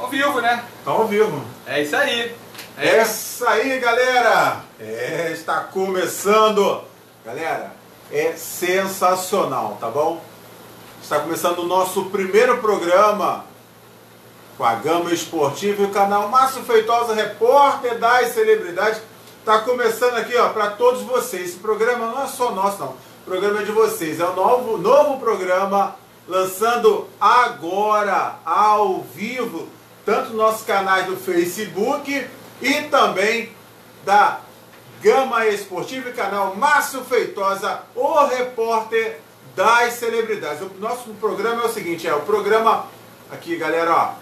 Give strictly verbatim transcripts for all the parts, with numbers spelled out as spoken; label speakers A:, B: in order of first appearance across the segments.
A: Ao vivo, né?
B: Tá ao vivo.
A: É isso aí.
B: É, é isso aí, galera. É, está começando. Galera, é sensacional, tá bom? Está começando o nosso primeiro programa com a Gama Esportiva e o canal Márcio Feitosa, repórter das celebridades. Está começando aqui, ó, para todos vocês. Esse programa não é só nosso, não. O programa é de vocês. É o novo, novo programa lançando agora, ao vivo, tanto nos nossos canais do Facebook e também da Gama Esportiva e canal Márcio Feitosa, o repórter das celebridades. O nosso programa é o seguinte, é o programa, aqui galera, ó,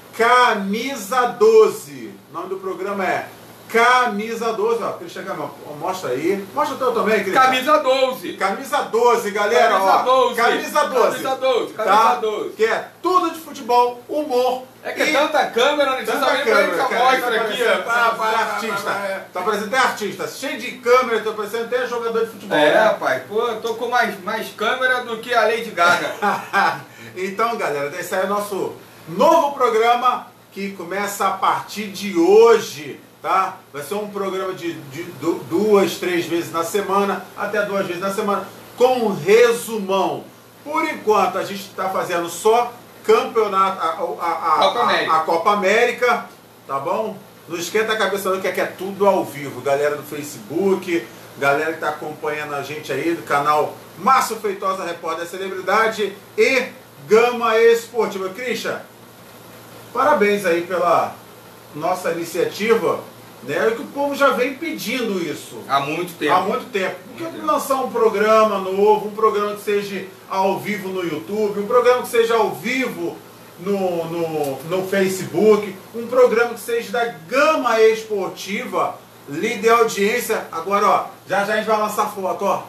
B: Camisa doze. O nome do programa é Camisa doze, ó, Cristian Gama, mostra aí. Mostra o teu também, Cristian.
A: Camisa doze.
B: Camisa doze, galera,
A: Camisa
B: ó.
A: doze.
B: Camisa doze.
A: Camisa doze,
B: tá?
A: camisa doze.
B: Que é tudo de futebol, humor.
A: É que é
B: e...
A: tanta câmera, não precisa nem pra gente mostra aqui, ó.
B: Tá parecendo artista. Tá parecendo até artista. Cheio de câmera, tá parecendo até jogador de futebol.
A: É,
B: né?
A: rapaz, pô, eu tô com mais, mais câmera do que a Lady Gaga.
B: Então, galera, esse aí é o nosso novo programa que começa a partir de hoje. Tá? Vai ser um programa de, de, de duas, três vezes na semana, até duas vezes na semana, com um resumão. Por enquanto, a gente está fazendo só campeonato, a, a, a,
A: Copa América.
B: A, a Copa América, tá bom? Não esquenta a cabeça não, que aqui é tudo ao vivo. Galera do Facebook, galera que está acompanhando a gente aí do canal Márcio Feitosa, repórter da celebridade e Gama Esportiva. Cristian, parabéns aí pela nossa iniciativa, né? Que o povo já vem pedindo isso
A: Há muito tempo.
B: Há muito tempo. Por que lançar um programa novo, um programa que seja ao vivo no YouTube, um programa que seja ao vivo no, no, no Facebook, um programa que seja da Gama Esportiva, líder audiência. Agora, ó, já já a gente vai lançar foto, ó.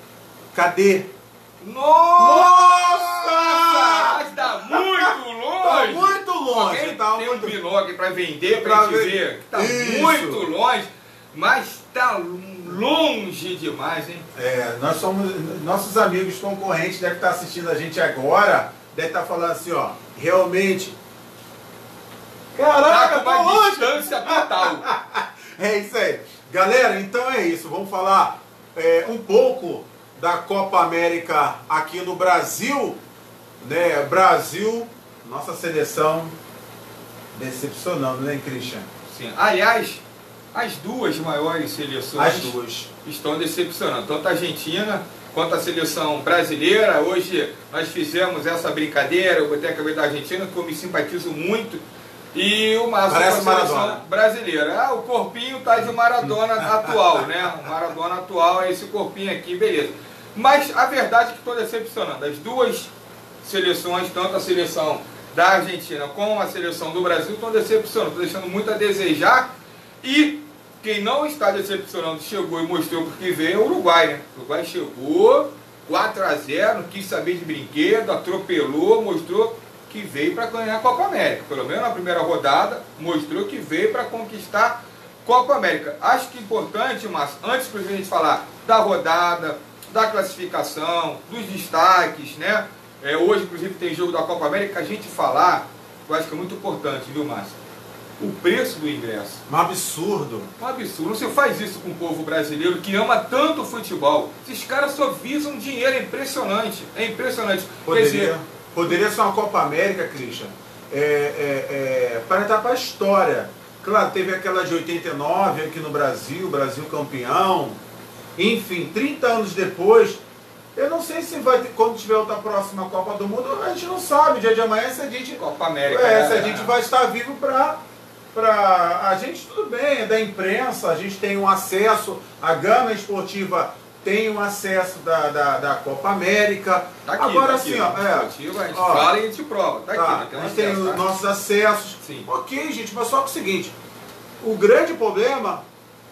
B: Cadê?
A: Nossa!
B: Nossa!
A: Mas tá muito longe!
B: Tá muito longe!
A: Alguém
B: Tá
A: tem
B: muito...
A: um binóculo pra vender, pra,
B: Pra
A: gente
B: ver-
A: ver que tá
B: Isso.
A: muito longe, mas tá longe demais, hein?
B: É, nós somos, nossos amigos concorrentes devem estar assistindo a gente agora, devem estar falando assim, ó, realmente,
A: Tá
B: caraca,
A: com
B: tá
A: uma
B: longe!
A: distância total.
B: É isso aí. Galera, então é isso, vamos falar é, um pouco da Copa América aqui no Brasil, né, Brasil, nossa seleção decepcionando, né, Cristian?
A: Sim. Aliás, as duas maiores seleções
B: As duas.
A: estão decepcionando, tanto a Argentina quanto a seleção brasileira. Hoje nós fizemos essa brincadeira, eu botei a cabeça da Argentina, que eu me simpatizo muito, e o Márcio com a
B: Parece
A: seleção
B: Maradona.
A: brasileira. Ah, o corpinho tá de Maradona atual, né? O Maradona atual é esse corpinho aqui, beleza. Mas a verdade é que estou decepcionando. As duas seleções, tanto a seleção da Argentina como a seleção do Brasil, estão decepcionando, estão deixando muito a desejar. E quem não está decepcionando, chegou e mostrou porque veio, é o Uruguai, né? O Uruguai chegou, quatro a zero, não quis saber de brinquedo, atropelou, mostrou que veio para ganhar a Copa América. Pelo menos na primeira rodada, mostrou que veio para conquistar a Copa América. Acho que é importante, Márcio, antes de a gente falar da rodada, da classificação, dos destaques, né? É, hoje, inclusive, tem jogo da Copa América, a gente falar, eu acho que é muito importante, viu, Márcio? O preço do ingresso.
B: Um absurdo.
A: Um absurdo. Não se faz isso com o povo brasileiro que ama tanto o futebol. Esses caras só visam dinheiro, é impressionante. É impressionante. Quer dizer,
B: Poderia, poderia ser uma Copa América, Christian, é, é, é, para entrar para a história. Claro, teve aquela de oitenta e nove aqui no Brasil, Brasil campeão. Enfim, trinta anos depois, eu não sei se vai ter, quando tiver outra próxima Copa do Mundo, a gente não sabe. Dia de amanhã, se a gente,
A: Copa América.
B: é,
A: né?
B: se a gente vai estar vivo para... Pra, a gente, tudo bem, é da imprensa, a gente tem um acesso, a Gama Esportiva tem um acesso da, da, da Copa América.
A: Tá aqui,
B: Agora
A: tá aqui,
B: sim, ó,
A: ó,
B: é,
A: esportiva, a gente
B: ó,
A: fala e a gente prova. Tá,
B: tá,
A: aqui,
B: a
A: né? Tem um
B: gente tem
A: acesso,
B: os
A: tá?
B: nossos acessos.
A: Sim.
B: Ok, gente, mas só que é o seguinte, o grande problema,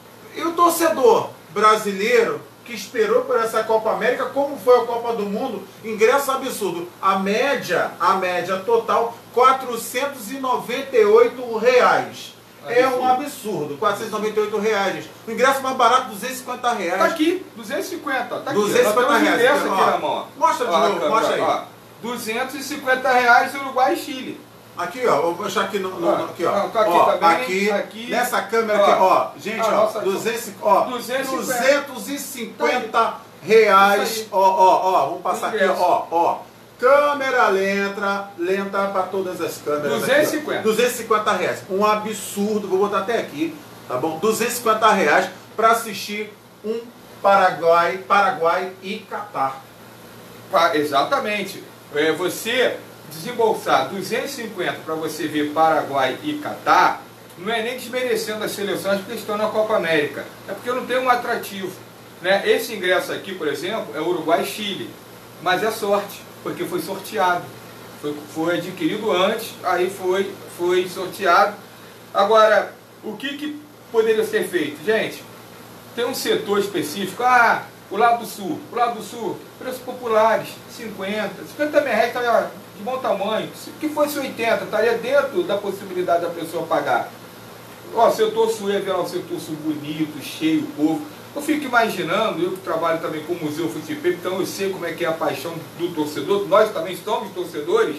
B: e o torcedor brasileiro que esperou por essa Copa América, como foi a Copa do Mundo, ingresso absurdo. A média, a média total, quatrocentos e noventa e oito reais. É um absurdo, quatrocentos e noventa e oito reais, gente. O ingresso mais barato, duzentos e cinquenta reais.
A: Tá aqui, duzentos e cinquenta, tá aqui.
B: duzentos e cinquenta
A: Nós temos
B: reais.
A: ingresso
B: Ó,
A: aqui na mão, ó.
B: Mostra de
A: Ó,
B: novo,
A: câmera,
B: mostra aí.
A: ó, duzentos e cinquenta reais Uruguai e Chile.
B: Aqui, ó, vou deixar aqui no, no,
A: Ó,
B: aqui, ó.
A: ó, tô aqui
B: ó,
A: também,
B: aqui,
A: aqui.
B: nessa câmera
A: Ó,
B: aqui, ó, gente,
A: a
B: ó,
A: nossa-
B: duzentos, ó,
A: duzentos e cinquenta.
B: duzentos e cinquenta reais,
A: Isso aí.
B: ó, ó, ó, vamos passar aqui,
A: Ingresso.
B: ó, ó, câmera lenta, lenta para todas as câmeras.
A: duzentos e
B: aqui, ó.
A: cinquenta.
B: duzentos e cinquenta reais, um absurdo, vou botar até aqui, tá bom? duzentos e cinquenta reais para assistir um Paraguai, Paraguai e Catar.
A: Pa- Exatamente. É, você desembolsar duzentos e cinquenta para você ver Paraguai e Catar, não é nem desmerecendo as seleções porque estão na Copa América. É porque não tem um atrativo. Né? Esse ingresso aqui, por exemplo, é Uruguai e Chile. Mas é sorte, porque foi sorteado. Foi, foi adquirido antes, aí foi, foi sorteado. Agora, o que, que poderia ser feito? Gente, tem um setor específico, ah, o lado do sul, o lado do sul, preços populares, cinquenta, cinquenta mil reais estaria de bom tamanho, se que fosse oitenta, estaria dentro da possibilidade da pessoa pagar. Ó, setor sul ia ver lá o setor sul bonito, cheio, povo. Eu fico imaginando, eu que trabalho também com o Museu Futebol, então eu sei como é que é a paixão do torcedor, nós também somos torcedores,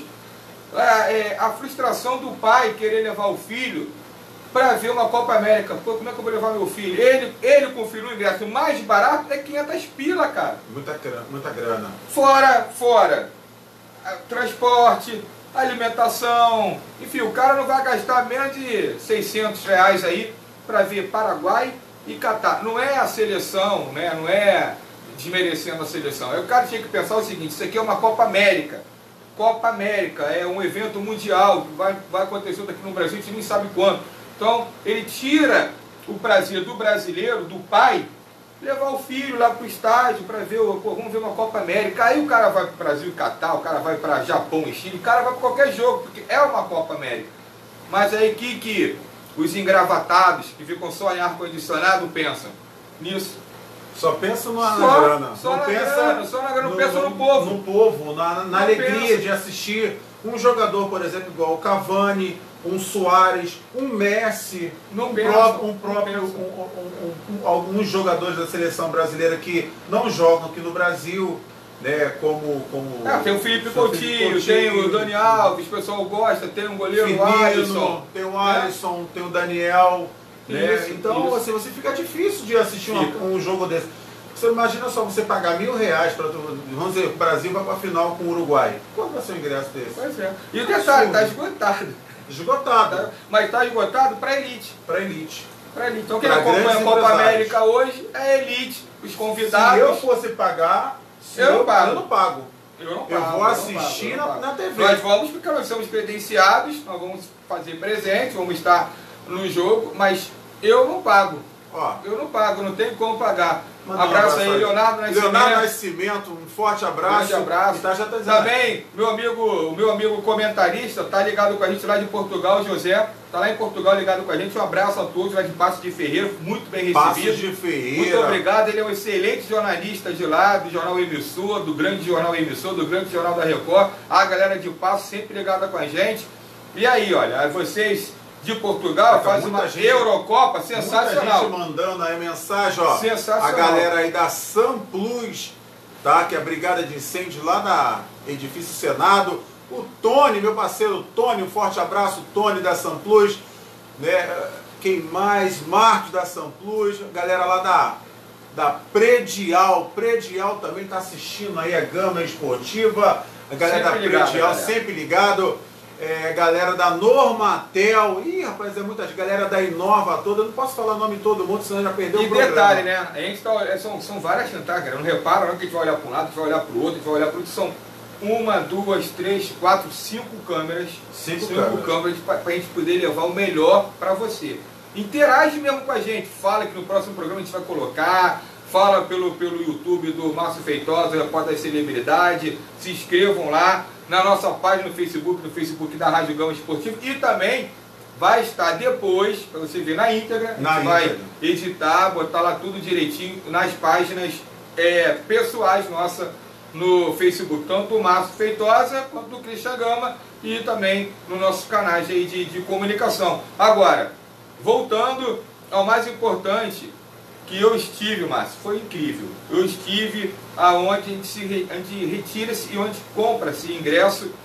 A: a, é, a frustração do pai querer levar o filho para ver uma Copa América. Pô, como é que eu vou levar meu filho? Ele, ele com o filho, o ingresso mais barato é quinhentas pila, cara.
B: Muita grana, muita grana.
A: Fora, fora, ah, transporte, alimentação, enfim, o cara não vai gastar menos de seiscentos reais aí para ver Paraguai e Catar. Não é a seleção, né? Não é desmerecendo a seleção. Aí o cara tinha que pensar o seguinte, isso aqui é uma Copa América. Copa América é um evento mundial que vai, vai acontecer daqui no Brasil, a gente nem sabe quando. Então, ele tira o prazer do brasileiro, do pai, levar o filho lá para o estádio para ver, pô, vamos ver uma Copa América. Aí o cara vai para o Brasil e Catar, o cara vai para Japão e Chile, o cara vai para qualquer jogo, porque é uma Copa América. Mas aí que, que os engravatados, que ficam só em ar-condicionado, pensam nisso.
B: Só pensa na,
A: Só-
B: na grana.
A: só
B: não
A: na
B: pensa
A: grana, só na grana, não pensa no povo.
B: No povo, na, na
A: Não
B: alegria
A: pensa.
B: de assistir um jogador, por exemplo, igual o Cavani, um Suárez, um Messi,
A: Não
B: um,
A: pensa,
B: pró- um
A: não
B: próprio,
A: pensa.
B: um- um- um- um- alguns jogadores da seleção brasileira que não jogam aqui no Brasil, né? Como, como
A: Ah, tem o Felipe
B: São
A: Coutinho, tem o Dani Alves, o pessoal gosta, tem um goleiro, o Alisson.
B: Firmino, tem o Alisson, tem o Daniel. Né?
A: Isso,
B: então,
A: isso.
B: assim, você fica difícil de assistir uma-
A: Fica.
B: um jogo desse. Você imagina só você pagar mil reais para vamos dizer, o Brasil vai para a final com o Uruguai. Quanto vai ser um ingresso desse?
A: Pois é. E o detalhe, está esgotado.
B: Esgotado.
A: Tá? Mas está esgotado para elite.
B: Para elite.
A: Pra elite. Então quem
B: Pra
A: acompanha a
B: grandes
A: Copa
B: empresários.
A: América hoje é a elite. Os
B: Se
A: convidados.
B: eu fosse pagar, se
A: Eu não pago.
B: eu não pago.
A: Eu não
B: Eu
A: pago,
B: vou
A: não
B: assistir
A: pago, eu não
B: na-
A: pago.
B: na T V.
A: Nós vamos porque nós somos credenciados, nós vamos fazer presente, vamos estar no jogo, mas eu não pago.
B: Ó,
A: Eu não pago, não tenho como pagar.
B: Manda um
A: Abraço
B: abraço
A: aí,
B: aí.
A: Leonardo Nascimento.
B: Leonardo Nascimento, um forte abraço.
A: Grande abraço.
B: E tá, já tá dizendo,
A: Também, meu amigo, o meu amigo comentarista, tá ligado com a gente lá de Portugal, José. Tá lá em Portugal ligado com a gente. Um abraço a todos lá de Passos de Ferreira, muito bem
B: Passos
A: recebido.
B: de Ferreira.
A: Muito obrigado, ele é um excelente jornalista de lá, do Jornal Emissor, do grande Jornal Emissor, do grande Jornal da Record. A galera de Passos sempre ligada com a gente. E aí, olha, vocês de Portugal
B: Cara,
A: fazem
B: muita
A: uma
B: gente-
A: Eurocopa
B: Muita
A: sensacional.
B: gente mandando aí mensagem, ó.
A: Sensacional.
B: A galera aí da Sam Plus, tá? Que é a brigada de incêndio lá na Edifício Senado. O Tony, meu parceiro Tony, um forte abraço, Tony da Sam Plus. Né? Quem mais? Marcos da Sam Plus. A galera lá da, da Predial. Predial também tá assistindo aí a Gama Esportiva. A galera
A: Sempre
B: da
A: ligado,
B: Predial
A: galera.
B: sempre ligado. É, galera da Normatel, ih rapaz, é muita gente, galera da Inova toda, eu não posso falar o nome de todo mundo, senão já perdeu
A: E
B: o programa.
A: detalhe, né? A gente tá, olhando- são, são várias chantagens, cara. Não repara, não que a gente vai olhar para um lado, a gente vai olhar para o outro, a gente vai olhar para o outro. São uma, duas, três, quatro, cinco câmeras.
B: Cinco
A: câmeras.
B: câmeras.
A: para a gente poder levar o melhor para você. Interage mesmo com a gente. Fala que no próximo programa a gente vai colocar. Fala pelo, pelo YouTube do Márcio Feitosa, Repórter das Celebridades. Se inscrevam lá na nossa página no Facebook, no Facebook da Rádio Gama Esportivo. E também vai estar depois, para você ver na íntegra,
B: Na
A: a gente vai
B: íntegra.
A: editar, botar lá tudo direitinho nas páginas é, pessoais nossas no Facebook, tanto do Márcio Feitosa quanto do Christian Gama e também nos nossos canais aí de, de comunicação. Agora, voltando ao mais importante, que eu estive, Márcio, foi incrível. Eu estive aonde a gente, se, re- onde retira-se e onde compra-se ingresso, que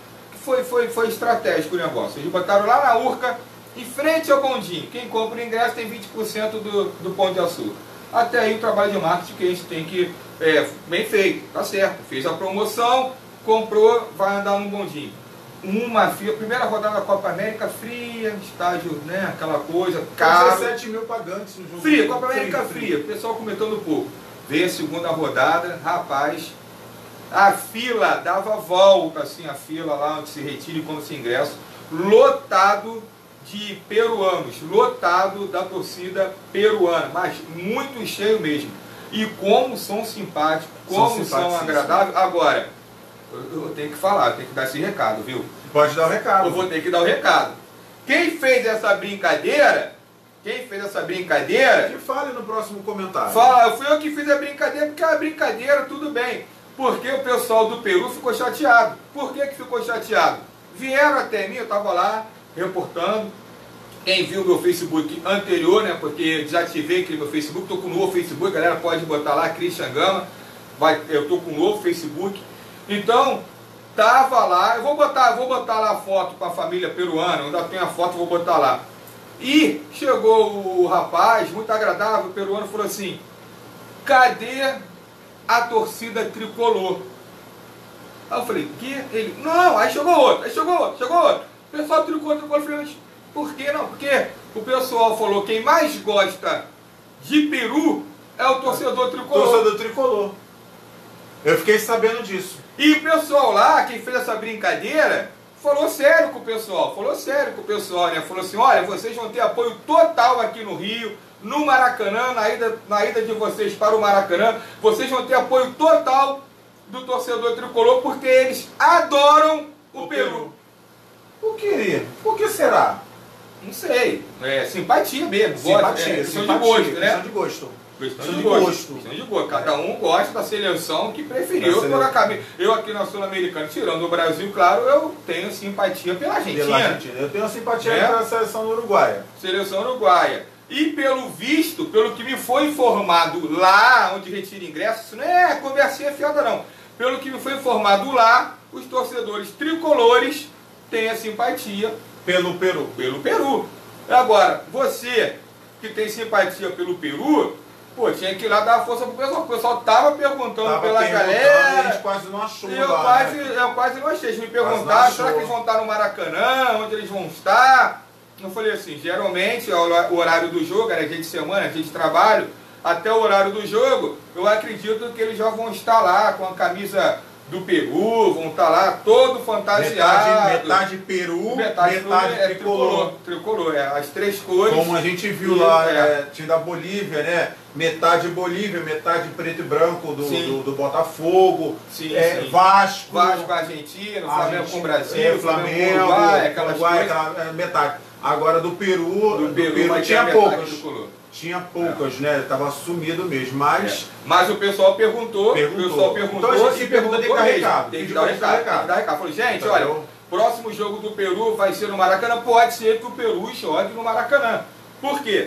A: foi, foi, foi estratégico o negócio. Eles botaram lá na Urca, em frente ao bondinho. Quem compra o ingresso tem vinte por cento do, do Pão de Açúcar. Até aí o trabalho de marketing que a gente tem que... É, bem feito, tá certo. Fez a promoção, comprou, vai andar no bondinho. Uma fila, primeira rodada da Copa América, fria, estádio, né, aquela coisa, caro.
B: dezessete mil pagantes no jogo.
A: Fria, Copa América fria, fria. O pessoal comentando pouco. Veio a segunda rodada, rapaz, a fila dava volta, assim, a fila lá onde se retira e quando se ingressa, lotado de peruanos, lotado da torcida peruana, mas muito cheio mesmo. E como são simpáticos, como são, são agradáveis. Agora, eu, eu tenho que falar, eu tenho que dar esse recado, viu?
B: Pode dar o recado.
A: Eu vou ter que dar o recado. Quem fez essa brincadeira, quem fez essa brincadeira...
B: Que fale no próximo comentário.
A: Fala, fui eu que fiz a brincadeira, porque a brincadeira, tudo bem. Porque o pessoal do Peru ficou chateado. Por que que ficou chateado? Vieram até mim, eu estava lá, reportando. Quem viu meu Facebook anterior, né? Porque desativei aquele meu Facebook, estou com um novo Facebook, a galera pode botar lá, Christian Gama. Vai, eu estou com um novo Facebook. Então, tava lá, eu vou botar, vou botar lá a foto com a família peruana, eu ainda tenho a foto, vou botar lá. E chegou o rapaz, muito agradável, o peruano, falou assim: cadê a torcida tricolor? Aí eu falei, que? Ele, não, aí chegou outro, aí chegou outro, chegou outro. O pessoal tricolor, tricolor, eu falei, por que não? Porque o pessoal falou, quem mais gosta de Peru é o torcedor tricolor.
B: Torcedor tricolor. Eu fiquei sabendo disso.
A: E o pessoal lá, quem fez essa brincadeira, falou sério com o pessoal, falou sério com o pessoal, né? Falou assim, olha, vocês vão ter apoio total aqui no Rio, no Maracanã, na ida, na ida de vocês para o Maracanã, vocês vão ter apoio total do torcedor tricolor, porque eles adoram o, o Peru. Peru.
B: Por que? Por que será?
A: Não sei, é simpatia mesmo.
B: Simpatia,
A: é,
B: questão
A: de gosto, né?
B: Questão de gosto.
A: Questão de gosto. Questão de gosto. Cada um gosta da seleção que preferiu. Eu, a camisa. Eu aqui na Sul-Americana, tirando o Brasil, claro, eu tenho simpatia pela Argentina. Pela Argentina.
B: Eu tenho simpatia
A: é?
B: pela seleção uruguaia.
A: Seleção uruguaia. E pelo visto, pelo que me foi informado lá, onde retira ingressos, isso não é conversinha fiada não. Pelo que me foi informado lá, os torcedores tricolores têm a simpatia
B: pelo Peru.
A: Pelo Peru. Agora, você que tem simpatia pelo Peru, pô, tinha que ir lá dar força pro pessoal. O pessoal tava perguntando tava pela perguntando, galera.
B: A gente quase não achou.
A: Eu,
B: lá,
A: quase,
B: né?
A: eu quase não achei. Eles me perguntaram, será que eles vão estar no Maracanã? Onde eles vão estar? Eu falei assim, geralmente o horário do jogo, era dia de semana, dia de trabalho, até o horário do jogo, eu acredito que eles já vão estar lá com a camisa do Peru, vão estar lá todo fantasiado.
B: Metade, metade Peru, metade, metade
A: é,
B: tricolor.
A: tricolor. Tricolor, é, as três cores.
B: Como a gente viu lá,
A: é.
B: É, tinha da Bolívia, né? Metade Bolívia, metade preto e branco do, do, do Botafogo,
A: sim,
B: é,
A: sim.
B: Vasco,
A: Vasco, Argentina, Flamengo com o Brasil,
B: é, Flamengo,
A: Uruguai, aquelas
B: Uruguai,
A: coisas.
B: aquela, metade. Agora do Peru,
A: do,
B: do
A: Peru,
B: Peru tinha poucas. Tinha poucas,
A: é.
B: né? Tava sumido mesmo, mas...
A: É. Mas o pessoal perguntou,
B: perguntou.
A: o pessoal perguntou
B: então a gente
A: e
B: pergunta
A: perguntou
B: tem que
A: mesmo.
B: recado.
A: Tem que dar o recado, recado. Tem que dar recado. Falei, gente,
B: então,
A: olha,
B: eu...
A: próximo jogo do Peru vai ser no Maracanã, pode ser que o Peru jogue no Maracanã. Por quê?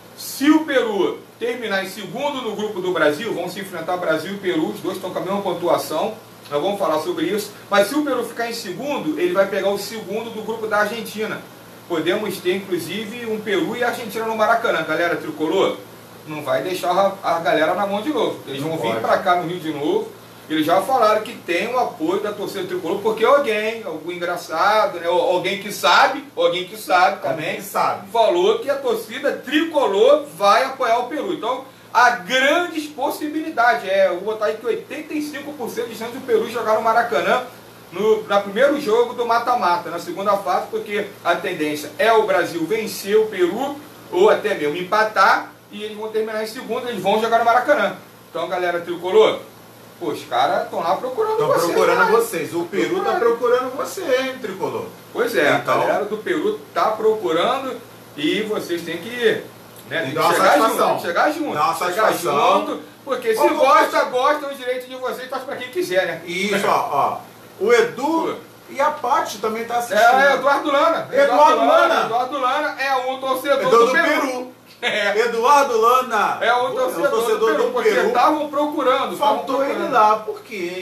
A: Se o Peru terminar em segundo no grupo do Brasil, vão se enfrentar Brasil e Peru, os dois estão com a mesma pontuação, nós vamos falar sobre isso, mas se o Peru ficar em segundo, ele vai pegar o segundo do grupo da Argentina. Podemos ter, inclusive, um Peru e Argentina no Maracanã. Galera tricolor, não vai deixar a, a galera na mão de novo. Eles não vão vir para cá no Rio de novo. Eles já falaram que tem o apoio da torcida tricolor, porque alguém, algum engraçado, né, alguém que sabe, alguém que sabe também,
B: que sabe.
A: falou que a torcida tricolor vai apoiar o Peru. Então, há grandes possibilidades. É, eu vou botar aí que oitenta e cinco por cento de chance do Peru jogar no Maracanã no na primeiro jogo do mata-mata, na segunda fase, porque a tendência é o Brasil vencer o Peru, ou até mesmo empatar, e eles vão terminar em segundo, eles vão jogar no Maracanã. Então, galera tricolor, pô, os caras estão lá procurando
B: tão
A: vocês.
B: Estão procurando
A: cara.
B: vocês. O Peru está procurando você, hein, tricolor?
A: Pois é,
B: então,
A: a galera do Peru está procurando e vocês têm que, né, tem que
B: chegar
A: satisfação.
B: junto.
A: Tem que chegar junto.
B: Dá uma
A: chegar
B: satisfação.
A: junto, porque se
B: Ô,
A: gosta, gosta, é o direito de vocês, faz para quem quiser, né?
B: Isso, ó, ó. O Edu e a Paty também está assistindo.
A: É, é Eduardo Lana.
B: Eduardo Lana.
A: Eduardo Lana é um torcedor
B: Edu
A: do,
B: do
A: Peru.
B: Peru. É. Eduardo Lana
A: é um torcedor, é um torcedor do, do Peru, porque
B: Peru.
A: estavam procurando.
B: Faltou
A: procurando.
B: ele lá, por quê, hein?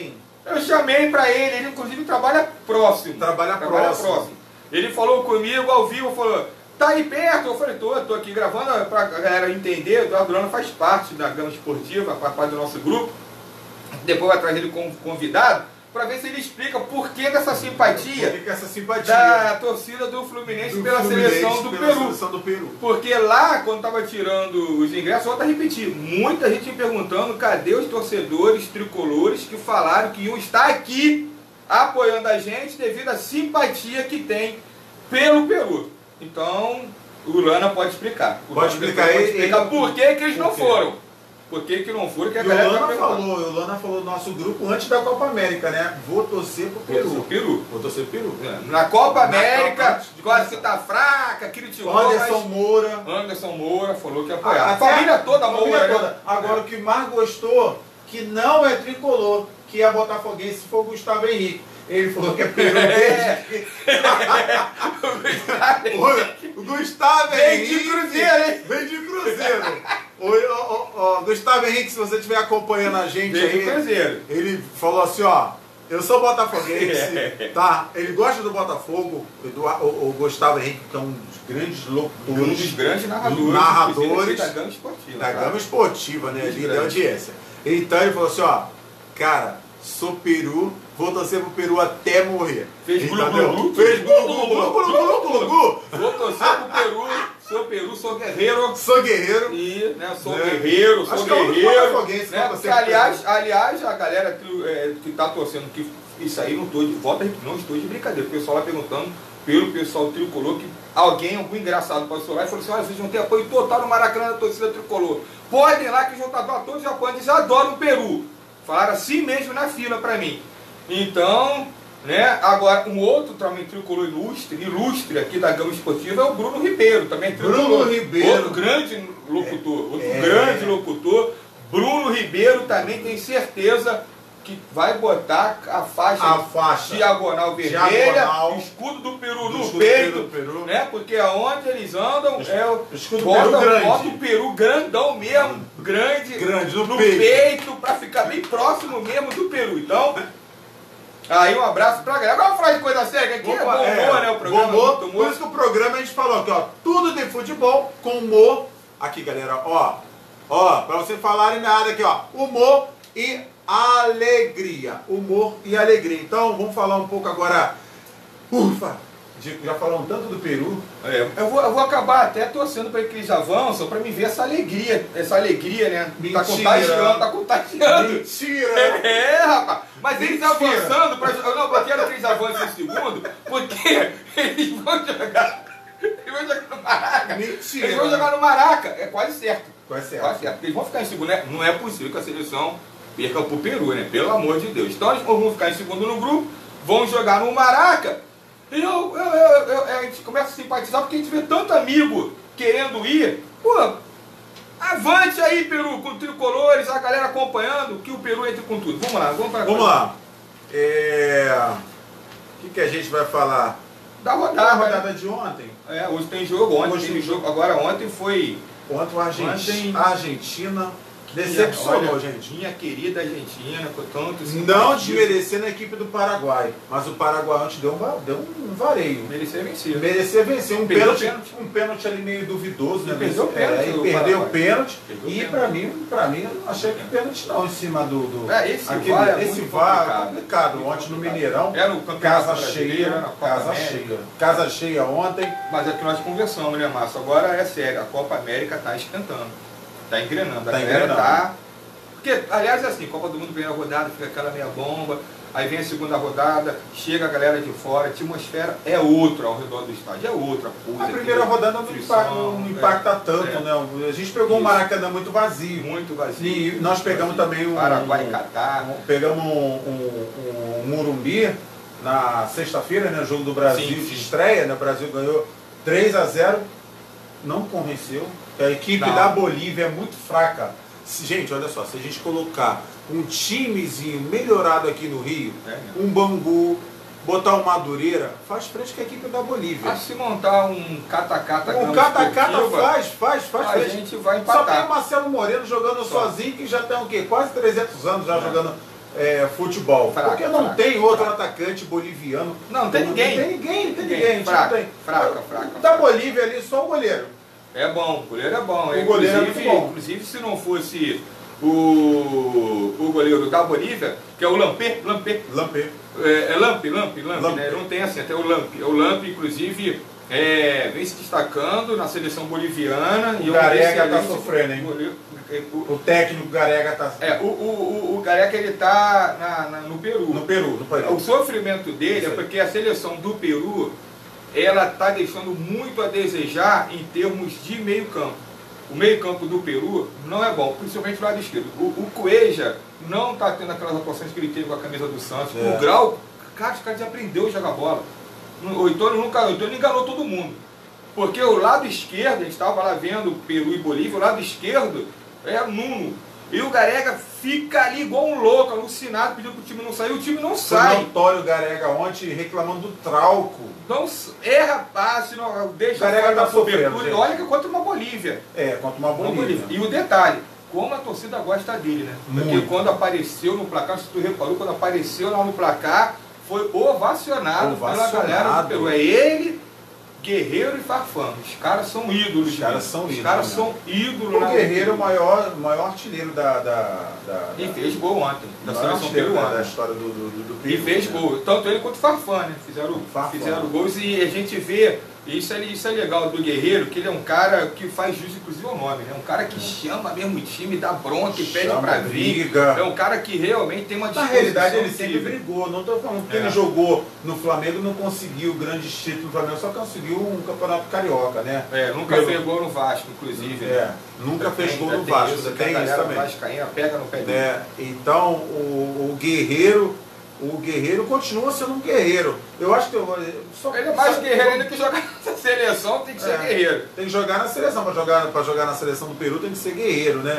A: Eu chamei pra ele, ele inclusive trabalha próximo.
B: Trabalha,
A: trabalha
B: próximo.
A: próximo. Ele falou comigo ao vivo, falou, tá aí perto? Eu falei, tô, tô aqui gravando pra galera entender, o Adriano faz parte da Gama Esportiva, faz parte do nosso grupo. Depois vai trazer ele como convidado, para ver se ele explica por que dessa simpatia,
B: por que essa simpatia
A: da torcida do Fluminense, do pela, Fluminense seleção, do
B: pela
A: Peru.
B: seleção do Peru. Porque
A: lá, quando estava tirando os ingressos, volta a repetir, muita gente me perguntando cadê os torcedores tricolores que falaram que iam estar aqui apoiando a gente devido à simpatia que tem pelo Peru. Então, o Lana pode explicar. O
B: pode explicar, pode
A: explicar ele, por que, que eles não foram. Por que, que não foram? Que a
B: e
A: galera
B: o Lana
A: tá
B: falou, o Lana falou no nosso grupo antes da Copa América, né? Vou torcer pro Peru.
A: Peru.
B: Vou torcer pro Peru.
A: É. Na Copa Na América, quase que tá fraca, criticou.
B: Anderson mas... Moura.
A: Anderson Moura falou que ia apoiar.
B: A,
A: a família toda, a
B: família
A: Moura.
B: Toda. Agora, é. o que mais gostou, que não é tricolor, que é botafoguense, foi o Gustavo Henrique. Ele falou que é Peru
A: é.
B: o Gustavo
A: Henrique.
B: Vem de Cruzeiro, hein? Vem de Cruzeiro. O, o, o, o Gustavo Henrique, se você estiver acompanhando a gente
A: Vem
B: aí,
A: de Cruzeiro.
B: Ele falou assim, ó, eu sou botafoguense, tá? Ele gosta do Botafogo, o, o, o Gustavo Henrique, que é um dos grandes locutores.
A: Um dos grandes narradores.
B: narradores
A: da Gama Esportiva.
B: Da Gama Esportiva, né? Ali da audiência. Então ele falou assim, ó, cara, sou Peru, vou torcer pro Peru até morrer.
A: Fez glu-glu-glu.
B: Fez glu-glu-glu.
A: Vou torcer pro Peru, sou Peru, sou guerreiro.
B: Sou guerreiro.
A: E, né, sou né? guerreiro, sou
B: Acho
A: guerreiro.
B: Que é
A: né? Porque, aliás, aliás, a galera que, é, que tá torcendo, que isso aí não estou de volta, não estou de brincadeira. O pessoal lá perguntando pelo pessoal tricolor que alguém, algum engraçado passou lá e falou assim, olha, vocês vão ter apoio total no Maracanã da torcida tricolor. Podem ir lá que eles vão estar todos os apoiantes, eles adoram o Peru. Falaram assim mesmo na fila pra mim. Então, né, agora um outro também tricolor ilustre, ilustre aqui da Gama Esportiva é o Bruno Ribeiro, também tricolor.
B: Bruno Ribeiro.
A: Outro grande locutor, outro
B: é.
A: grande locutor. Bruno Ribeiro também tem certeza que vai botar a faixa,
B: a faixa
A: diagonal vermelha,
B: diagonal,
A: escudo do Peru
B: do
A: no
B: escudo
A: peito,
B: do Peru.
A: né? Porque aonde eles andam
B: o
A: é o
B: escudo do
A: bota,
B: Peru grande.
A: Bota o Peru grandão mesmo, grande,
B: grande no,
A: no
B: peito,
A: peito para ficar bem próximo mesmo do Peru. Então, aí um abraço pra galera. Agora vamos falar de coisa séria, aqui
B: Opa,
A: é bom humor,
B: é,
A: né? O programa
B: bom humor,
A: muito humor.
B: por isso que o programa a gente falou aqui, ó, tudo de futebol com humor. Aqui, galera, ó, ó, pra vocês falarem nada aqui, ó, humor e alegria, humor e alegria. Então, vamos falar um pouco agora, ufa, já falamos tanto do Peru.
A: É, eu, vou, eu vou acabar até torcendo para que eles avançam, para me ver essa alegria, essa alegria, né?
B: Mentira.
A: Tá contagiando, tá contagiando.
B: Mentira!
A: É, rapaz. Mas eles
B: Mentira.
A: avançando, pra, eu não, eu quero que eles avancem em segundo, porque eles vão jogar, eles vão jogar no Maraca.
B: Mentira!
A: Eles vão jogar no Maraca, é quase certo.
B: Quase certo.
A: Quase certo, porque eles vão ficar em segundo, né? Não é possível que a seleção perca pro Peru, né? Pelo amor de Deus. Então eles vão ficar em segundo no grupo, vão jogar no Maraca. E eu, eu, eu, eu, a gente começa a simpatizar porque a gente vê tanto amigo querendo ir. Pô, avante aí, Peru, com tricolores, a galera acompanhando, que o Peru entre com tudo. Vamos lá, vamos para
B: Vamos lá. É... O que, que a gente vai falar?
A: Da rodada.
B: Da rodada de ontem.
A: É, hoje tem jogo, ontem
B: hoje
A: tem jogo. Agora ontem foi.
B: Ontem o Argentina. Ontem... A Argentina. Decepcionou, olha, gente.
A: Minha querida Argentina, com tanto
B: não desmerecendo a equipe do Paraguai, mas o Paraguai ontem deu um, deu um vareio.
A: Merecia vencer.
B: Merecia vencer. Um
A: pênalti,
B: pênalti, um pênalti ali meio duvidoso, né?
A: Perdeu o pênalti.
B: É, e perdeu o pênalti.
A: Perdeu
B: e
A: pênalti.
B: pra mim, pra mim, eu não achei que pênalti não em cima do. do
A: é, esse
B: aquele,
A: VAR é
B: esse
A: muito
B: VAR
A: complicado.
B: complicado.
A: Muito
B: ontem no
A: complicado.
B: Mineirão.
A: Era o campeonato
B: casa cheia. Casa
A: América.
B: cheia. Casa cheia ontem.
A: Mas é que nós conversamos, né, Márcio? Agora é sério, a Copa América tá esquentando. Tá engrenando. A
B: tá
A: galera
B: engrenando.
A: tá. Porque, aliás, é assim, Copa do Mundo, primeira rodada, fica aquela meia bomba, aí vem a segunda rodada, chega a galera de fora, a atmosfera é outra ao redor do estádio, é outra coisa.
B: A primeira rodada não impacta, não impacta
A: é,
B: tanto,
A: é.
B: né? A gente pegou o um Maracanã muito vazio.
A: Muito vazio.
B: E nós pegamos
A: vazio.
B: também um...
A: Paraguai e Catar.
B: Um, pegamos um, um, um Morumbi na sexta-feira, né? O jogo do Brasil
A: sim,
B: de
A: sim.
B: estreia, né? O Brasil ganhou três a zero, não convenceu. A equipe
A: não.
B: da Bolívia é muito fraca. Gente, olha só, se a gente colocar um timezinho melhorado aqui no Rio,
A: é,
B: um Bangu, botar um Madureira, faz frente com a equipe da Bolívia.
A: Mas se montar um cata-cata,
B: um cata-cata faz, faz, faz
A: a
B: frente.
A: gente vai empatar.
B: Só tem o Marcelo Moreno jogando
A: Só.
B: sozinho, que já tem o quê? Quase trezentos anos já
A: é.
B: jogando é, futebol.
A: Fraca,
B: porque não
A: fraca,
B: tem outro
A: fraca.
B: atacante boliviano.
A: Não, tem ninguém.
B: Não tem ninguém, não tem
A: Ninguém.
B: ninguém.
A: Fraca,
B: não tem.
A: fraca, fraca,
B: Da
A: fraca.
B: Bolívia ali, só o goleiro.
A: É bom, o goleiro é bom.
B: O goleiro é muito
A: inclusive,
B: bom.
A: inclusive, se não fosse o, o goleiro da Bolívia, que é o Lampé, Lampé,
B: Lampé.
A: é, é Lamp, Lamp, Lamp,
B: Lamp.
A: né? Não tem assim, até o Lamp. O Lamp, inclusive, é, vem se destacando na seleção boliviana.
B: O
A: e
B: Gareca tá
A: excelente
B: sofrendo, hein?
A: goleiro. O,
B: O técnico Gareca tá
A: é, o, o, o, o Gareca, ele tá na, na- no Peru.
B: no Peru, no
A: O
B: Peru.
A: sofrimento dele
B: Isso
A: é
B: aí.
A: porque a seleção do Peru, ela está deixando muito a desejar em termos de meio campo. O meio campo do Peru não é bom, principalmente do lado esquerdo. O, o Cueja não está tendo aquelas atuações que ele teve com a camisa do Santos.
B: É.
A: O Grau, cara, os caras já aprendeu a jogar bola. O Antônio nunca, o Antônio enganou todo mundo. Porque o lado esquerdo, a gente estava lá vendo Peru e Bolívia, o lado esquerdo é Nuno. E o Gareca fica ali igual um louco, alucinado, pedindo para o time não sair, o time não
B: Foi
A: sai.
B: notório o Gareca ontem reclamando do trauco.
A: Não erra passe, não deixa
B: Gareca
A: fora
B: tá
A: da
B: sofrendo,
A: cobertura. E
B: gente.
A: olha que é contra uma Bolívia.
B: É, contra uma
A: Uma
B: Bolívia.
A: Bolívia. E o detalhe, como a torcida gosta dele, né? Porque
B: Muito.
A: quando apareceu no placar, se tu reparou, quando apareceu lá no placar, foi ovacionado,
B: Ovacionado.
A: pela galera do Peru. É ele, Guerreiro e Farfán. Os caras são ídolos.
B: Os caras
A: mesmo.
B: são
A: Os
B: ídolos,
A: caras
B: né?
A: são ídolos.
B: O
A: na-
B: Guerreiro é o maior, o maior artilheiro da, da, da,
A: E
B: da-
A: fez gol ontem, da
B: maior
A: seleção
B: artilheiro da, da
A: peruana.
B: história do, do, do, do
A: E
B: Peru,
A: fez
B: né?
A: gol, tanto ele quanto o Farfán, né? Fizeram,
B: Farfán.
A: fizeram gols e a gente vê, e isso é, isso é legal do Guerreiro, que ele é um cara que faz jus inclusive ao nome, né? Um cara que chama mesmo o time, dá bronca e pede
B: Chama,
A: pra vir.
B: briga.
A: É um cara que realmente tem uma
B: Na
A: disposição
B: realidade ele sempre
A: incrível.
B: brigou, não estou falando que
A: É.
B: ele jogou no Flamengo, não conseguiu grandes títulos no Flamengo, só conseguiu um campeonato carioca, né?
A: É, nunca
B: Pelo-
A: fez gol no Vasco, inclusive.
B: É,
A: né?
B: nunca
A: Ainda
B: fez
A: tem-
B: gol
A: ainda
B: no
A: tem
B: Vasco,
A: isso,
B: ainda
A: que a
B: tem isso
A: galera
B: também.
A: vascaína pega no pé dele.
B: É, então o, o Guerreiro, o Guerreiro continua sendo um guerreiro. Eu acho que eu, só,
A: Ele é mais
B: só-
A: guerreiro ainda que jogar nessa seleção, tem que ser
B: É.
A: guerreiro.
B: Tem que jogar na seleção, para jogar, pra jogar na seleção do Peru tem que ser guerreiro, né?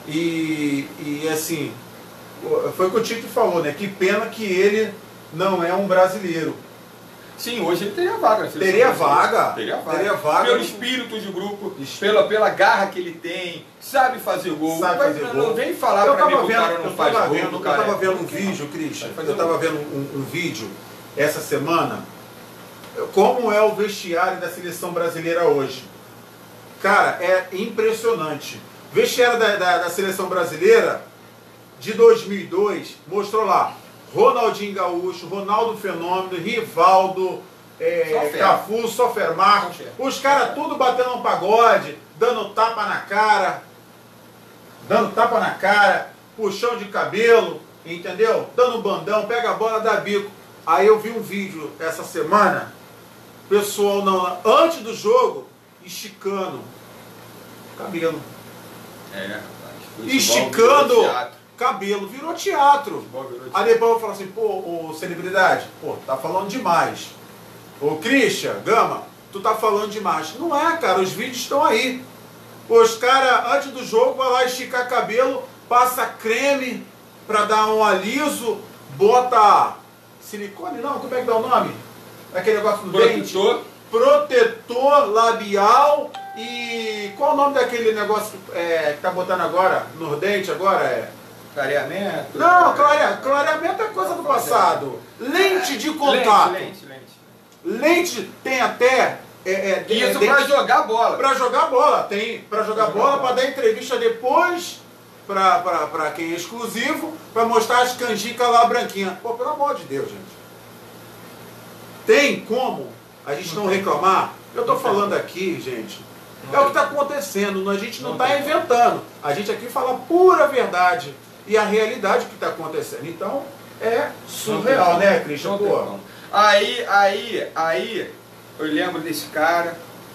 B: E, e assim, foi o que o Tite falou, né? Que pena que ele não é um brasileiro.
A: Sim, hoje ele teria vaga. na seleção
B: Teria
A: brasileira.
B: vaga,
A: Teria vaga.
B: teria vaga.
A: Pelo espírito de grupo, pela, pela garra que ele tem, sabe fazer gol.
B: Sabe
A: Vai-
B: fazer
A: não
B: gol.
A: vem falar
B: Eu
A: pra mim
B: tava
A: que o
B: vendo,
A: cara não
B: eu
A: faz
B: tava
A: gol.
B: vendo,
A: do
B: eu
A: cara
B: tava
A: é-
B: vendo um vídeo, Christian.
A: Vai fazer
B: Eu tava
A: gol.
B: vendo um, um vídeo essa semana. Como é o vestiário da seleção brasileira hoje? Cara, é impressionante. O vestiário da, da, da seleção brasileira de dois mil e dois mostrou lá Ronaldinho Gaúcho, Ronaldo Fenômeno, Rivaldo, é,
A: Só fera.
B: Cafu, Sofer Marcos,
A: Só fera.
B: os caras tudo batendo um pagode, dando tapa na cara, dando tapa na cara, puxão de cabelo, entendeu? Dando bandão, pega a bola, dá bico. Aí eu vi um vídeo essa semana, pessoal não, antes do jogo, esticando cabelo.
A: É, rapaz. Futebol
B: Esticando
A: virou teatro.
B: cabelo, virou teatro.
A: Futebol virou
B: Aí
A: teatro.
B: depois eu falo assim, pô, ô celebridade, pô, tá falando demais. Ô Christian, Gama, tu tá falando demais. Não é, cara, os vídeos estão aí. Os caras, antes do jogo, vai lá esticar cabelo, passa creme pra dar um aliso, bota silicone, não, como é que dá o nome? Aquele negócio do dente.
A: Protetor.
B: Protetor labial e qual o nome daquele negócio é, que tá botando agora, no dente agora? É...
A: Clareamento.
B: Não, clare... clareamento é coisa do passado. Lente de contato.
A: Lente, lente, lente.
B: Lente tem até... É, é, tem
A: Isso
B: dente-
A: pra jogar bola.
B: Pra jogar bola, tem pra jogar
A: Pra
B: bola,
A: jogar
B: pra dar entrevista depois, pra, pra, pra quem é exclusivo, pra mostrar as canjicas lá branquinhas. Pô, pelo amor de Deus, gente. Tem como a gente não reclamar? Eu tô
A: Não tem.
B: falando aqui, gente,
A: Não
B: é o que
A: tem.
B: tá acontecendo, a gente não
A: Não
B: tá
A: tem.
B: inventando. A gente aqui fala a pura verdade e a realidade que tá acontecendo. Então, é surreal,
A: Não tem
B: né,
A: como.
B: Christian?
A: Não tem
B: Pô,
A: como. Aí, aí, aí, eu lembro desse cara,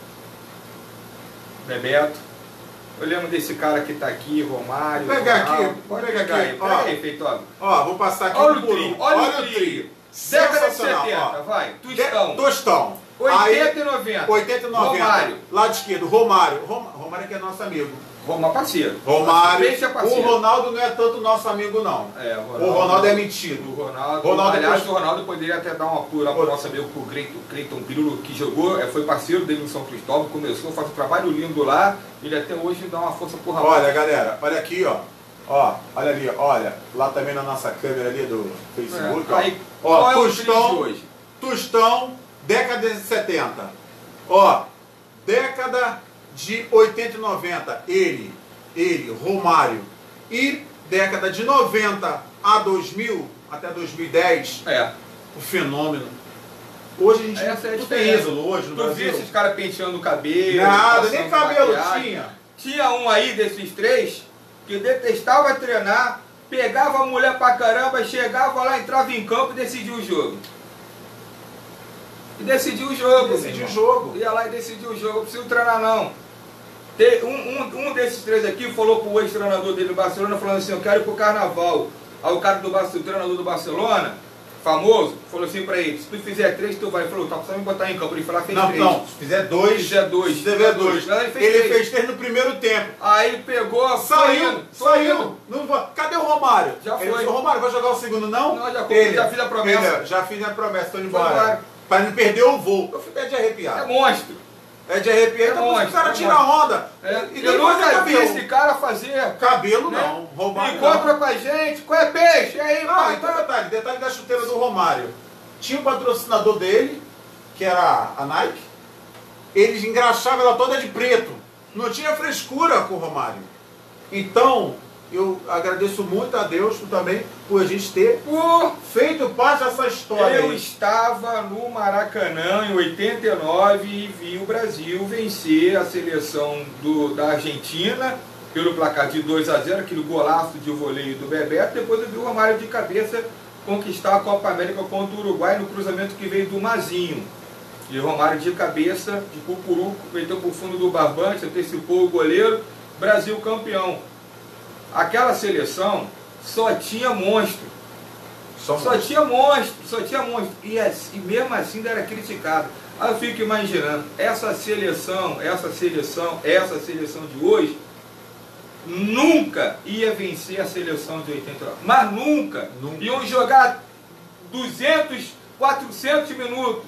A: Bebeto. Eu lembro desse cara que tá aqui, Romário.
B: Pega aqui,
A: Ronaldo. Pode
B: pega
A: pegar
B: aqui,
A: aí,
B: ó.
A: pega aí, Feitosa.
B: ó, vou passar aqui
A: Olha
B: um
A: o
B: por
A: trio,
B: um.
A: olha o
B: o
A: trio.
B: trio.
A: Década de
B: Sensacional,
A: setenta,
B: ó.
A: vai.
B: De-
A: Tostão.
B: Tostão.
A: oitenta e noventa.
B: oitenta e noventa.
A: Romário.
B: Lado esquerdo, Romário. Rom- Romário que é nosso amigo.
A: Romário parceiro.
B: Romário.
A: Esse é
B: O
A: parceiro.
B: Ronaldo não é tanto nosso amigo, não.
A: É,
B: O Ronaldo é mentido.
A: O Ronaldo,
B: Ronaldo
A: aliás,
B: depois-
A: o Ronaldo poderia até dar uma pura para o nosso amigo pro Cleiton, Cleiton Pirulo, que jogou, é, foi parceiro dele no São Cristóvão, começou, faz um trabalho lindo lá, ele até hoje dá uma força pro Ronaldo.
B: Olha, galera, olha aqui, ó. Ó, olha ali, olha, lá também na nossa câmera ali do Facebook,
A: É.
B: ó.
A: Aí,
B: Ó,
A: qual é o
B: Tostão,
A: de hoje?
B: Tostão, década de setenta. Ó, década de oitenta e noventa, ele, ele, Romário. E década de noventa a dois mil, até dois mil e dez,
A: É.
B: o fenômeno. Hoje a gente
A: Essa é a
B: não tem
A: diferença.
B: ídolo hoje no
A: Tu
B: Brasil.
A: viu esses caras penteando o cabelo?
B: Nada, nem
A: passando
B: cabelo
A: maquiagem?
B: tinha.
A: Tinha um aí desses três que detestava treinar, pegava a mulher pra caramba, chegava lá, entrava em campo e decidia o jogo. E decidia o jogo.
B: Decidia o jogo.
A: Ia lá e decidia o jogo. Não preciso treinar não. Tem um, um, um desses três aqui falou pro ex-treinador dele do Barcelona, falando assim, eu quero ir pro carnaval. Aí o cara do Barcelona, o treinador do Barcelona, famoso, falou assim pra ele, se tu fizer três, tu vai. Ele falou, tá precisando me botar em campo. Ele falou, fez
B: Não,
A: três.
B: não, se fizer dois,
A: Se fizer dois.
B: se fizer dois.
A: Ele fez
B: Ele
A: três.
B: fez três no primeiro tempo.
A: Aí ele pegou,
B: Saiu,
A: foi indo, foi
B: saiu.
A: indo.
B: Não vai. Cadê o Romário?
A: Já
B: Ele
A: foi.
B: disse, Romário, vai jogar o segundo não?
A: Não, já-
B: ele,
A: já fiz a promessa.
B: Ele, já fiz a promessa, tô indo
A: Foi
B: embora.
A: embora.
B: Pra não perder o voo. Eu fico é de
A: É
B: arrepiar.
A: monstro.
B: É de arrepiar,
A: É
B: então
A: monstro,
B: o cara
A: é
B: tira
A: monstro.
B: onda.
A: É,
B: E
A: eu
B: nem
A: nunca
B: fazer
A: vi
B: cabelo.
A: esse cara fazer.
B: Cabelo
A: né?
B: não, Romário
A: Encontra
B: não.
A: com a gente, qual é peixe? E aí,
B: Não,
A: pai,
B: então
A: tá-
B: detalhe, detalhe da chuteira do Romário. Tinha o patrocinador dele, que era a Nike. Eles engraxavam ela toda de preto. Não tinha frescura com o Romário. Então, eu agradeço muito a Deus também por a gente ter
A: Pô,
B: feito parte dessa história.
A: eu
B: aí.
A: estava no Maracanã em oitenta e nove e vi o Brasil vencer a seleção do, da Argentina pelo placar de dois a zero, aquele golaço de voleio do Bebeto. Depois eu vi o Romário de cabeça conquistar a Copa América contra o Uruguai no cruzamento que veio do Mazinho. E o Romário de cabeça, de cucuruco, meteu para o fundo do barbante, antecipou o goleiro, Brasil campeão. Aquela seleção só tinha monstro.
B: Só
A: Só tinha monstro, só tinha monstro. E, assim, e mesmo assim ainda era criticado. Aí eu fico imaginando, essa seleção, essa seleção, essa seleção de hoje, nunca ia vencer a seleção de oitenta e nove. Mas nunca.
B: Nunca.
A: Iam jogar duzentos, quatrocentos minutos.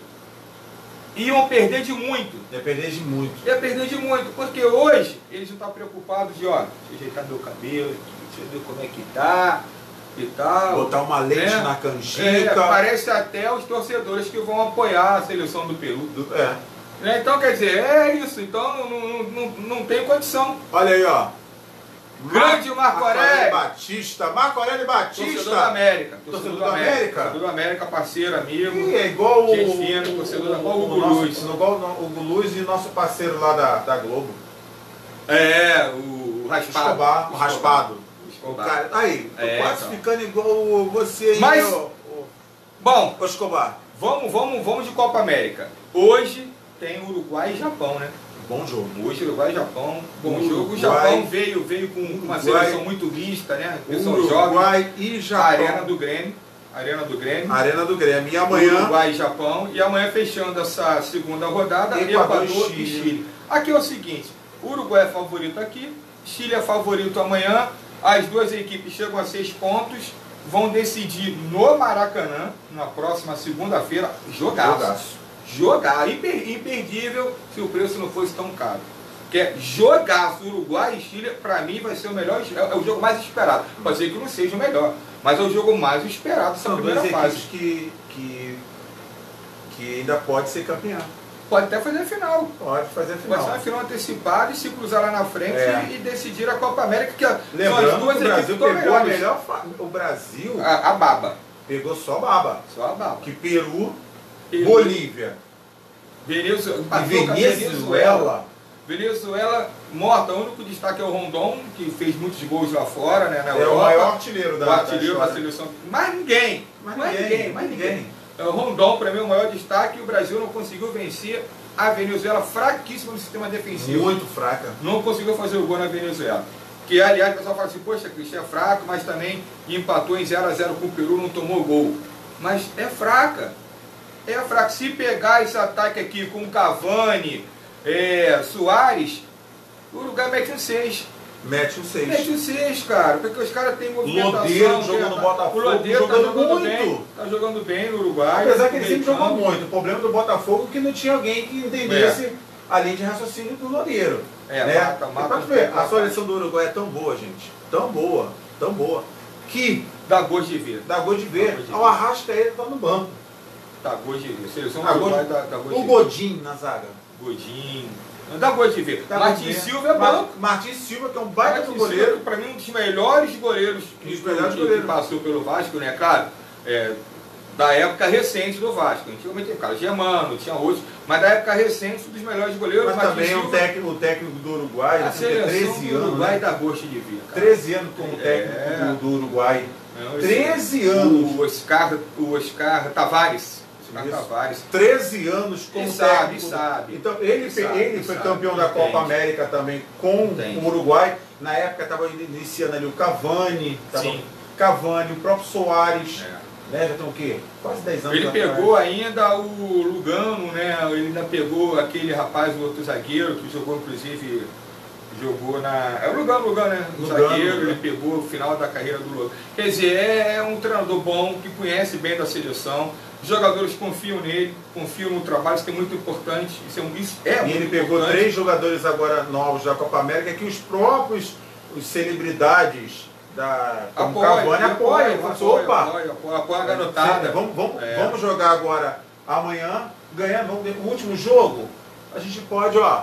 A: Iam perder de muito.
B: Depender de muito.
A: Ia perder de muito, porque hoje eles não estão preocupados de, ó, deixa eu ajeitar meu cabelo, deixa eu ver como é que tá e tal.
B: Botar uma lente
A: né?
B: na
A: É,
B: canjica.
A: parece até os torcedores que vão apoiar a seleção do Peru.
B: Do- É.
A: Né? Então, quer dizer, é isso. Então, não, não, não, não tem condição.
B: Olha aí, ó.
A: Grande Marco Aurélio.
B: Batista. Marco Aurélio Batista.
A: Torcedor da América.
B: Torcedor da América.
A: Torcedor da América, parceiro, amigo.
B: E é igual o,
A: Gente fina, torcedor da- igual o Hugo
B: nosso-
A: Luz.
B: igual o Hugo Luz e nosso parceiro lá da, da Globo.
A: É, o, o raspado.
B: Escobar, o raspado.
A: O
B: O
A: Escobar.
B: cara, aí, tô
A: É,
B: quase
A: então.
B: ficando igual você aí,
A: Mas-
B: ô, ô,
A: Bom,
B: ô Escobar.
A: vamos, vamos, vamos de Copa América. Hoje tem Uruguai e Japão, né?
B: Bom jogo.
A: Hoje Uruguai e Japão, bom
B: Uruguai-
A: jogo. O Japão veio, veio com uma
B: Uruguai-
A: seleção muito mista, né? O pessoal jovem.
B: Uruguai e
A: A
B: Japão.
A: Arena do Grêmio. Arena do Grêmio.
B: Arena do Grêmio. E amanhã,
A: Uruguai e Japão. E amanhã fechando essa segunda rodada,
B: Equador
A: Equador,
B: e
A: e
B: Chile.
A: Chile. Aqui é o seguinte, o Uruguai é favorito aqui, Chile é favorito amanhã. As duas equipes chegam a seis pontos, vão decidir no Maracanã, na próxima segunda-feira, jogaço.
B: Jogaço.
A: Jogar, imper, imperdível se o preço não fosse tão caro. Que é jogaço, Uruguai e Chile, pra mim vai ser o melhor, é o jogo mais esperado. Pode ser que não seja o melhor, mas é o jogo mais esperado dessa
B: são
A: primeira
B: duas
A: fase.
B: equipes que, que, que ainda pode ser campeão.
A: Pode até fazer a final.
B: Pode fazer a
A: Pode
B: final.
A: ser uma final antecipada e se cruzar lá na frente
B: É.
A: e, e decidir a Copa América, que são
B: Lembrando
A: as duas
B: que o Brasil
A: equipes que estão
B: pegou a
A: melhores.
B: melhor fa- O Brasil
A: A, a baba.
B: pegou só baba.
A: Só a baba.
B: Que Peru,
A: Peru.
B: Bolívia
A: Venezuela.
B: e
A: empatou com a
B: Venezuela.
A: Venezuela morta. O único destaque é o Rondon, que fez muitos gols lá fora, né, na
B: É
A: Europa.
B: o maior artilheiro da,
A: o artilheiro
B: da
A: da
B: história.
A: seleção. Mais ninguém.
B: Mais
A: mais
B: ninguém,
A: ninguém. Mais
B: ninguém.
A: ninguém. É, o Rondon, para mim, é o maior destaque. E o Brasil não conseguiu vencer a Venezuela, fraquíssima no sistema defensivo.
B: Muito fraca.
A: Não conseguiu fazer o gol na Venezuela. Que, aliás, o pessoal fala assim, poxa, Cristian é fraco, mas também empatou em zero a zero com o Peru, não tomou gol. Mas é fraca. É fraca. Se pegar esse ataque aqui com Cavani, é, Soares, o Uruguai mete um seis.
B: Mete um seis.
A: Mete um seis, cara, porque os caras têm movimentação.
B: Lodeiro jogou
A: tem-
B: no Botafogo,
A: O Lodeiro tá
B: jogando
A: jogando
B: muito.
A: bem. Tá jogando bem no Uruguai.
B: Apesar que ele
A: no meio
B: sempre jogou
A: campo.
B: muito. O problema do Botafogo é que não tinha alguém que entendesse a linha de raciocínio do Lodeiro.
A: É,
B: né?
A: mata, mata
B: E pra tu
A: um
B: ver,
A: pouco
B: a
A: a
B: seleção do Uruguai é tão boa, gente. Tão boa. tão boa, que
A: dá gosto de ver.
B: dá gosto de ver.
A: gosto de
B: O
A: ver.
B: Arrascaeta tá no banco.
A: Dá gosto de ver. Seleção
B: Ah,
A: do Uruguai
B: gosto-
A: dá, dá gosto
B: O
A: de ver.
B: Godinho na zaga.
A: Godinho. Não dá gosto de ver.
B: Dá gosto
A: Martin
B: de ver.
A: Silva é
B: Mar-
A: banco.
B: Martin Silva, que é um baita
A: Martin
B: do
A: Silva,
B: goleiro.
A: que pra mim, um dos melhores goleiros que,
B: Dos melhores
A: que-
B: goleiros.
A: que passou pelo Vasco, né? Claro, é, da época recente do Vasco. Antigamente tinha o Carlos Germano, tinha outros, mas da época recente, um dos melhores goleiros.
B: Mas
A: Martin
B: também é um
A: Silva.
B: técnico, o técnico do Uruguai,
A: A
B: ele tem
A: seleção
B: treze
A: do
B: anos.
A: Uruguai
B: Né?
A: dá gosto de ver, cara.
B: treze anos como
A: É.
B: técnico do, do Uruguai.
A: Não, esse-
B: treze anos.
A: O Oscar, o Oscar Tavares. Oscar
B: Isso.
A: Tavares.
B: treze anos como
A: Ele sabe,
B: técnico.
A: sabe.
B: Então, ele,
A: Ele
B: fe-
A: sabe,
B: ele
A: ele
B: foi
A: sabe,
B: campeão da
A: entende.
B: Copa América também com
A: Entende.
B: o Uruguai. Na época estava iniciando ali o Cavani, tava
A: Sim.
B: Cavani, o próprio Soares.
A: É.
B: Né? Já estão o quê? Quase dez anos
A: Ele
B: atrás.
A: pegou ainda o Lugano, né? Ele ainda pegou aquele rapaz, o outro zagueiro, que jogou inclusive, jogou na. É o Lugano, Lugano, né? O
B: Lugano,
A: zagueiro,
B: né?
A: ele pegou o final da carreira do Lugano. Quer dizer, é um treinador bom, que conhece bem da seleção. Os jogadores confiam nele, confiam no trabalho, isso é muito importante. Isso é, um- isso é
B: E
A: muito
B: ele pegou
A: importante.
B: três jogadores agora novos da Copa América que os próprios os celebridades da como
A: Apoia,
B: Cavani apoiam.
A: apoia,
B: Falam assim,
A: apoia,
B: opa,
A: apoia, apoia, apoia a garotada.
B: vamos, vamos,
A: É.
B: vamos jogar agora amanhã, ganhando o último jogo. A gente pode, ó,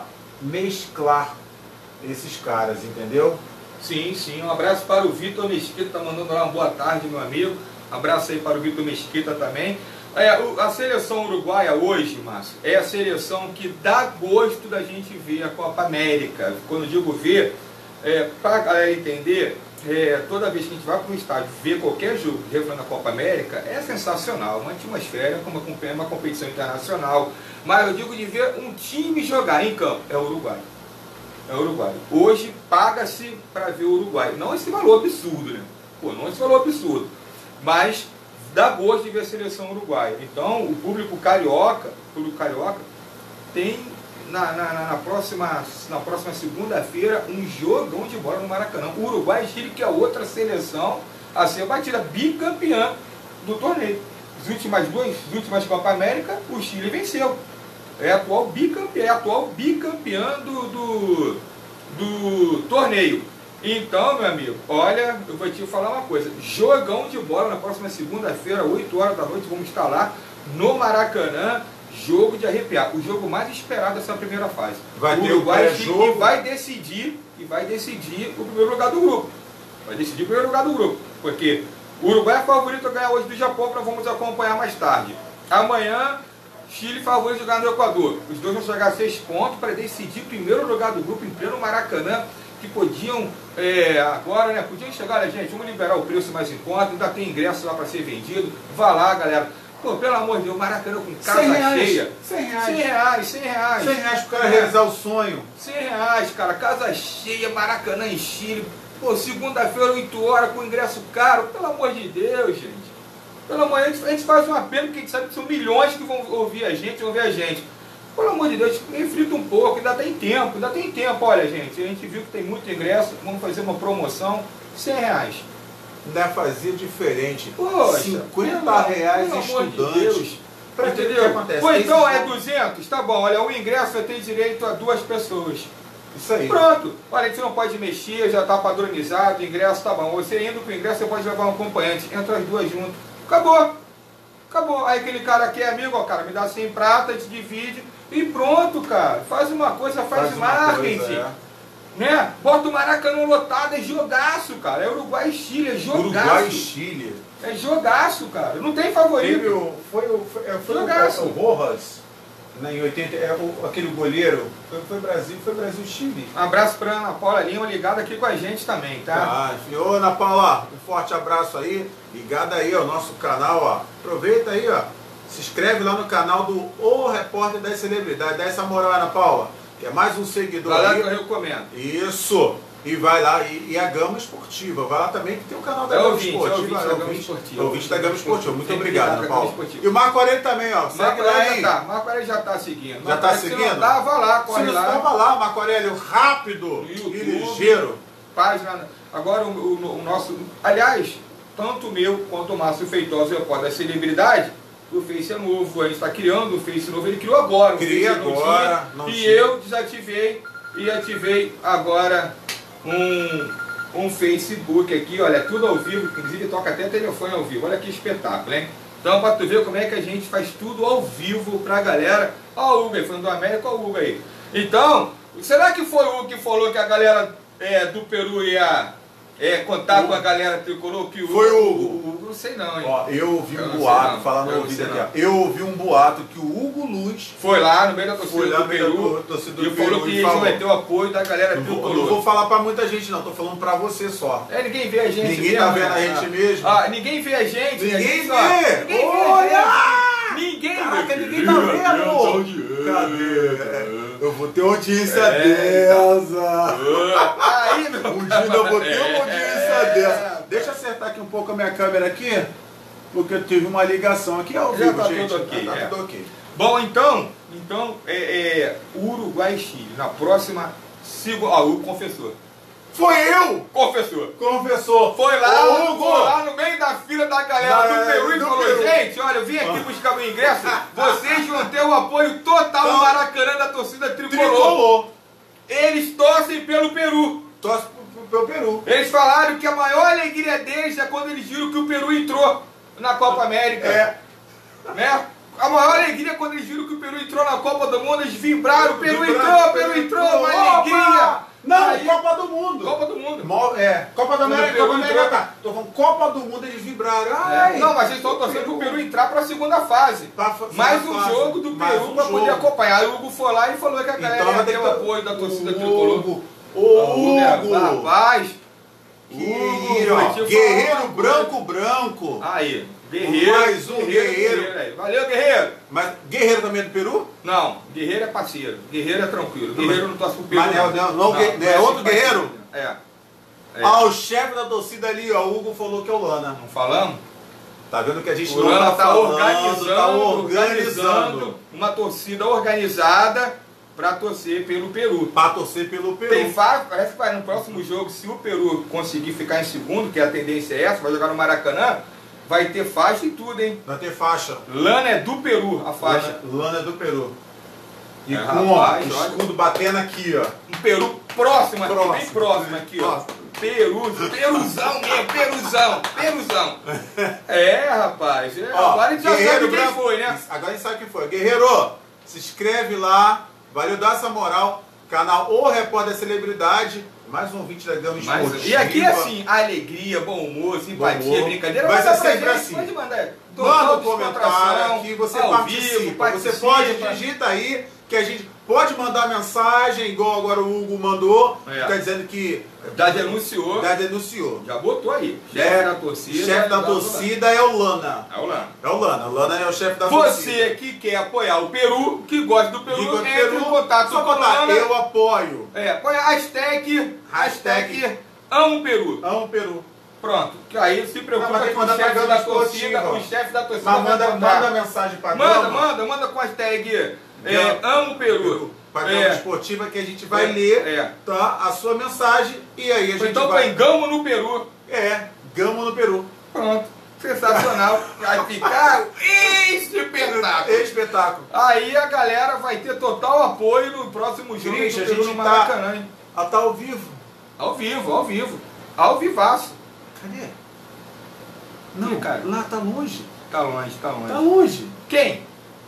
B: mesclar esses caras, entendeu?
A: Sim, sim. Um abraço para o Vitor Mesquita, tá mandando lá uma boa tarde, meu amigo. Abraço aí para o Vitor Mesquita também. É, o- a seleção uruguaia hoje, Márcio, é a seleção que dá gosto da gente ver a Copa América. Quando digo ver, é, para a galera entender, é, toda vez que a gente vai para o estádio ver qualquer jogo de referendo à Copa América, é sensacional. Uma atmosfera, como acompanhar uma competição internacional. Mas eu digo de ver um time jogar em campo, é o Uruguai. É o Uruguai. Hoje paga-se para ver o Uruguai. Não esse valor absurdo, né? Pô, não esse valor absurdo. Mas dá gosto de ver a seleção uruguaia. Então, o público carioca, o público carioca tem na, na, na- na próxima, na próxima segunda-feira um jogão de bola no Maracanã. O Uruguai e Chile, que é outra seleção a ser batida, bicampeã do torneio. As últimas duas, as últimas Copa América, o Chile venceu. É atual bicampeã, é atual bicampeã do, do, do torneio. Então, meu amigo, olha, eu vou te falar uma coisa. Jogão de bola na próxima segunda-feira, oito horas da noite, vamos estar lá no Maracanã. Jogo de arrepiar. O jogo mais esperado dessa primeira fase.
B: Vai ter o
A: Uruguai
B: pré-jogo.
A: e vai decidir, e vai decidir o primeiro lugar do grupo. Vai decidir o primeiro lugar do grupo. Porque o Uruguai é favorito a ganhar hoje do Japão, que nós vamos acompanhar mais tarde. Amanhã, Chile favorito a jogar no Equador. Os dois vão chegar a seis pontos para decidir o primeiro lugar do grupo em pleno Maracanã, que podiam, é, agora, né, podiam chegar, né, gente, vamos liberar o preço mais em conta, ainda tem ingresso lá para ser vendido. Vá lá, galera. Pô, pelo amor de Deus, Maracanã com casa
B: cem reais,
A: cheia.
B: cem reais.
A: cem reais, cem reais.
B: cem reais pro cara realizar o sonho.
A: cem reais, cara, casa cheia, Maracanã em Chile. Pô, segunda-feira, oito horas, com ingresso caro. Pelo amor de Deus, gente. Pelo amor de Deus, a gente faz uma pena porque a gente sabe que são milhões que vão ouvir a gente, vão ver a gente. Pelo amor de Deus, reflita um pouco, ainda tem tempo, ainda tem tempo. Olha, gente, a gente viu que tem muito ingresso, vamos fazer uma promoção, cem reais.
B: Ainda fazia diferente.
A: Poxa,
B: cinquenta
A: pelo-
B: reais
A: pelo amor de
B: estudante.
A: Deus.
B: Pra que
A: Entendeu?
B: que acontece?
A: Ou então
B: Esse
A: é
B: jogo-
A: duzentos, tá bom, olha, o ingresso vai ter direito a duas pessoas.
B: Isso aí.
A: Pronto, olha, você não pode mexer, já está padronizado, o ingresso tá bom. Você indo com o ingresso, você pode levar um acompanhante, entra as duas juntas. Acabou. Acabou. Aí aquele cara aqui é amigo, ó, cara, me dá cem prata, te divide e pronto, cara. Faz uma coisa, faz,
B: Faz uma
A: marketing.
B: coisa, é.
A: Né? Bota o Maracanã lotado, é jogaço, cara. É Uruguai e Chile, é jogaço.
B: Uruguai e Chile.
A: É jogaço, cara. Não tem favorito.
B: Teve o, foi o, foi, é, foi o,
A: Jogaço.
B: o Rojas, né, em oitenta, é, o, aquele goleiro, foi, foi Brasil, foi Brasil e Chile.
A: Um abraço pra Ana Paula Lima, ligada aqui com a gente também, tá?
B: Ah, ô Ana Paula, um forte abraço aí, ligada aí ao nosso canal, ó. Aproveita aí, ó. Se inscreve lá no canal do O Repórter das Celebridades. Dá essa moral, Ana Paula, que é mais um seguidor
A: Galera
B: aí.
A: que eu recomendo.
B: Isso! E vai lá, e, e a Gama Esportiva, vai lá também, que tem o canal da
A: É
B: Gama
A: ouvinte, é
B: Esportiva.
A: ouvinte da Gama Esportiva.
B: É ouvinte da Gama Esportiva. Muito
A: Sempre
B: obrigado,
A: ligado
B: Ana
A: na Gama
B: Paula.
A: Esportiva.
B: E o Marco Aurélio também, ó. Segue
A: Marco
B: lá
A: Aurélio
B: aí.
A: já tá, Marco Aurélio já tá seguindo.
B: Já
A: Marco
B: tá
A: Aurélio, se
B: seguindo?
A: não tá, vai lá,
B: Se
A: corre
B: não
A: lá.
B: estava lá, Marco Aurélio, rápido
A: No
B: e
A: YouTube.
B: ligeiro.
A: Página. Agora o, o- o nosso. Aliás, tanto o meu quanto o Márcio Feitosa, o repórter da celebridade, o Face é novo. A gente está criando o Face novo. Ele criou agora. o
B: Cria
A: Face não
B: agora,
A: tinha,
B: não
A: e
B: tinha.
A: eu desativei e ativei agora um, um Facebook aqui, olha, tudo ao vivo, inclusive toca até telefone ao vivo, olha que espetáculo, hein? Então, para tu ver como é que a gente faz tudo ao vivo pra galera. Ó o Hugo aí, falando do América, ó o Hugo aí. Então, será que foi o Hugo que falou que a galera é, do Peru ia é, contar o... com a galera tricolor? Que o
B: foi o Hugo.
A: O Hugo, não sei não, hein?
B: Ó, eu ouvi um boato, falando no ouvido aqui, ó. Eu ouvi um boato que o Hugo Luz
A: foi lá no meio da torcida
B: foi lá
A: do Peru
B: do, torcida do
A: e falou
B: Peru,
A: que eles vai ter o apoio da galera tricolor.
B: Eu não vou falar pra muita gente não, tô falando pra você só.
A: É, ninguém vê a gente
B: Ninguém
A: mesmo,
B: tá vendo
A: né?
B: a gente mesmo.
A: Ah, ninguém vê a gente.
B: Ninguém
A: a gente
B: vê.
A: Só, ninguém
B: Olha!
A: vê a gente. Ninguém
B: Caraca,
A: vê.
B: ninguém tá vendo. Cadê? Eu vou ter audiência é, dessa.
A: Aí, meu
B: Um dia eu vou ter uma audiência é, dessa. Deixa eu acertar aqui um pouco a minha câmera aqui, porque eu tive uma ligação aqui ao vivo,
A: tá
B: gente.
A: Tudo okay,
B: tá
A: é.
B: tudo ok.
A: Bom, então, então é, é, Uruguai e Chile. Na próxima, sigo. Ó, o confessor.
B: Foi eu!
A: Confessor.
B: Confessor.
A: Foi lá,
B: Ô, Hugo.
A: foi lá no meio da fila da galera
B: da,
A: do Peru e
B: do
A: falou,
B: Peru.
A: gente, olha, eu vim aqui buscar meu ingresso, vocês vão ter o apoio total no Maracanã da torcida tricolor.
B: Tricolor.
A: Eles torcem pelo Peru.
B: Torce pelo Peru.
A: Eles falaram que a maior alegria deles é quando eles viram que o Peru entrou na Copa América.
B: É.
A: Né? A maior alegria é quando eles viram que o Peru entrou na Copa do Mundo, eles vibraram, o Peru entrou, o Peru entrou, uma alegria.
B: Não,
A: aí,
B: Copa do Mundo.
A: Copa do Mundo.
B: É, Copa da América, Copa da América.
A: Entrou.
B: Tá. Tô falando Copa do Mundo, eles vibraram.
A: É, não, mas eles estão torcendo pro Peru entrar para a segunda fase.
B: Pra,
A: mais um fase. jogo do
B: mais
A: Peru
B: um
A: para poder
B: jogo.
A: acompanhar. Aí o Hugo foi lá e falou que a galera
B: então,
A: ia ter o
B: que...
A: apoio da torcida
B: o
A: tricolor.
B: Hugo. O Hugo.
A: Rapaz.
B: Guerreiro, guerreiro branco, branco.
A: Aí. Guerreiro.
B: Mais um guerreiro.
A: guerreiro. guerreiro aí. Valeu, guerreiro.
B: Mas Guerreiro também é do Peru?
A: Não, Guerreiro é parceiro. Guerreiro é tranquilo. Guerreiro não torce pro Peru.
B: Mas não, não, não, não é, é outro Guerreiro?
A: É. é.
B: Ah, o chefe da torcida ali, ó, o Hugo falou que é o Lana.
A: Não falamos?
B: Tá vendo que a gente
A: o
B: não
A: Lana
B: tá,
A: tá
B: falando,
A: organizando,
B: tá organizando.
A: organizando uma torcida organizada para torcer pelo Peru.
B: Para torcer pelo Peru.
A: Tem fase, parece que vai no próximo jogo, se o Peru conseguir ficar em segundo, que a tendência é essa, vai jogar no Maracanã, vai ter faixa e tudo, hein?
B: Vai ter faixa.
A: Lana é do Peru, a faixa.
B: Lana, Lana é do Peru. E
A: é,
B: com
A: rapaz,
B: ó, o escudo batendo aqui, ó.
A: Um Peru próximo aqui,
B: próximo.
A: bem próximo aqui, ó. Peru, Peruzão mesmo, Peruzão, Peruzão. É, rapaz. É,
B: ó,
A: agora a gente já sabe quem foi, né?
B: Agora a gente sabe quem foi. Guerreiro, se inscreve lá, valeu, dá essa moral. Canal O Repórter Celebridade. Mais um ouvinte da Gama Esportiva.
A: E aqui assim, alegria, bom humor, simpatia, bom humor. Brincadeira.
B: Vai ser sempre
A: gente,
B: assim.
A: Pode mandar.
B: Manda um comentário aqui, você participa.
A: Vivo, participa.
B: Você pode, digita aí, que a gente pode mandar mensagem, igual agora o Hugo mandou, é. que tá dizendo que...
A: Já denunciou.
B: Já denunciou.
A: Já botou aí.
B: Chefe
A: é, da torcida.
B: Chefe da torcida é o Lana.
A: É o Lana.
B: É o Lana. O Lana é o chefe da
A: Você
B: torcida.
A: Você que quer apoiar o Peru, que gosta do Peru, entra Peru, em contato
B: só
A: com o
B: Lana. Eu
A: apoio.
B: apoio.
A: É, põe a hashtag, hashtag, hashtag amo Peru.
B: Amo Peru.
A: Pronto. Que aí se preocupa
B: com
A: o chefe da torcida, o chefe da torcida.
B: Mas manda, manda mensagem pra
A: Manda,
B: Gama.
A: manda, manda com a hashtag é, amo Peru. Peru.
B: Para a
A: é.
B: esportiva que a gente vai
A: é.
B: ler
A: é.
B: tá, a sua mensagem e aí a gente
A: então
B: vai...
A: põe Gamo no Peru.
B: É, Gamo no Peru.
A: Pronto. Sensacional. Vai ficar espetáculo.
B: Espetáculo.
A: Aí a galera vai ter total apoio no próximo jogo
B: Cris,
A: do
B: a
A: Peru
B: gente
A: no Maracanã. Hein?
B: Tá, tá ao vivo.
A: Ao vivo, ao vivo. Ao vivaço.
B: Cadê? Não, Ih, cara. Lá tá longe.
A: Tá longe, tá longe.
B: Tá longe.
A: Quem?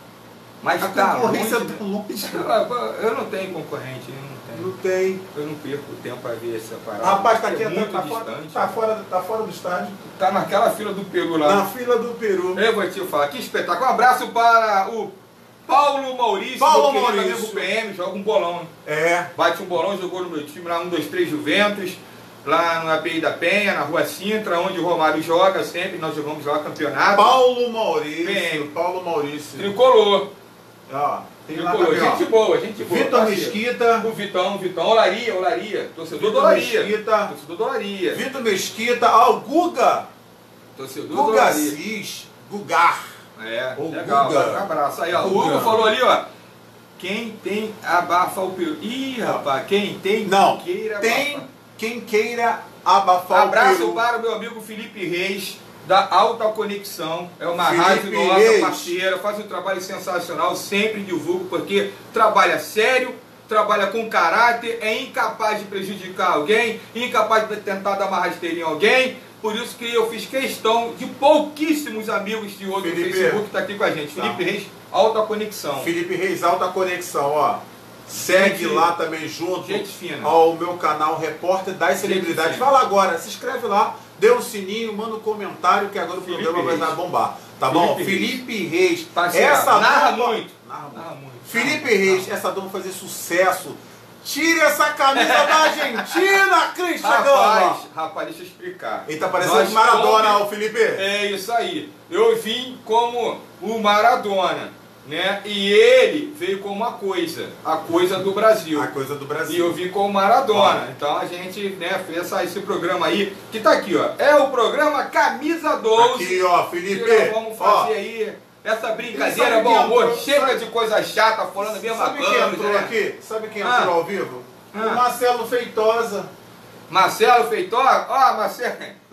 A: Mas
B: a
A: tá
B: concorrência
A: longe.
B: tá longe.
A: Eu não tenho concorrente, eu não tenho.
B: Não tem.
A: Eu não perco tempo pra ver essa parada.
B: Rapaz, tá aqui,
A: é muito
B: tá,
A: distante.
B: fora, tá, fora, tá fora do estádio.
A: Tá naquela fila do Peru lá.
B: Na fila do Peru.
A: Eu vou te falar, que espetáculo. Um abraço para o Paulo Maurício,
B: Paulo
A: meu
B: Maurício.
A: amigo P M, joga um bolão.
B: É.
A: Bate um bolão, jogou no meu time lá, um, dois, três Juventus, lá no A P I da Penha, na Rua Sintra, onde o Romário joga sempre, nós jogamos lá campeonato.
B: Paulo Maurício.
A: P M.
B: Paulo Maurício.
A: Tricolor.
B: Ó, tem lá
A: Tricolor.
B: também, ó.
A: Gente boa, gente boa.
B: Vitor
A: parceiro.
B: Mesquita.
A: O Vitão, Vitão, Olaria, Olaria. Torcedor
B: Vitor
A: do Olaria.
B: Mesquita.
A: Torcedor do Olaria.
B: Vitor Mesquita. Ó, o Guga.
A: Torcedor do
B: Guga
A: Olaria.
B: Cis. Gugar.
A: É,
B: o
A: legal.
B: Guga.
A: Um abraço. Aí, ó. O
B: Guga.
A: Hugo falou ali, ó. Quem tem abafa o Peru. Ih, rapaz, quem tem
B: Não,
A: queira
B: tem
A: abafa.
B: quem queira abafar
A: Abraço
B: o Peru.
A: para o meu amigo Felipe Reis, da Alta Conexão. É uma
B: Felipe
A: rádio nossa,
B: Reis.
A: parceira, faz um trabalho sensacional, sempre divulgo, porque trabalha sério, trabalha com caráter, é incapaz de prejudicar alguém, incapaz de tentar dar uma rasteirinha em alguém. Por isso que eu fiz questão de pouquíssimos amigos de outro
B: Felipe,
A: Facebook que está aqui com a gente.
B: Tá.
A: Felipe Reis, Alta Conexão.
B: Felipe Reis, Alta Conexão, ó. Segue
A: Gente,
B: lá também junto
A: gente fina.
B: ao meu canal Repórter das Celebridades.
A: fina.
B: Vai lá agora, se inscreve lá, dê um sininho, manda um comentário que agora o
A: Felipe
B: programa
A: Reis.
B: vai bombar. Tá
A: Felipe
B: bom?
A: Reis.
B: Felipe Reis.
A: Parceiro,
B: Essa
A: narra
B: dupla-
A: muito.
B: Narra muito.
A: Narra muito.
B: Felipe
A: Narra,
B: Reis,
A: narra.
B: essa dupla fazer sucesso. Tire essa camisa da Argentina, Cristian Gama.
A: Rapaz, rapaz, deixa eu explicar.
B: Ele tá parecendo
A: Nós
B: Maradona,
A: come-
B: o Felipe.
A: É isso aí. Eu vim como o Maradona, né? E ele veio como uma coisa, a coisa do Brasil.
B: A coisa do
A: E
B: Brasil.
A: eu vim com o Maradona.
B: Olha.
A: Então a gente, né, fez essa, esse programa aí, que tá aqui, ó. É o programa Camisa doze.
B: Aqui, ó,
A: que
B: Felipe.
A: nós vamos fazer
B: Ó,
A: aí essa
B: E
A: brincadeira,
B: sabe
A: bom
B: quem
A: humor.
B: entrou?
A: Chega
B: Sabe-
A: de coisa chata, falando a mesma
B: sabe
A: coisa.
B: quem entrou
A: né?
B: aqui? Sabe quem
A: Ah.
B: entrou ao vivo?
A: Ah.
B: O Marcelo Feitosa.
A: Marcelo Feitosa, ó, Marcelo.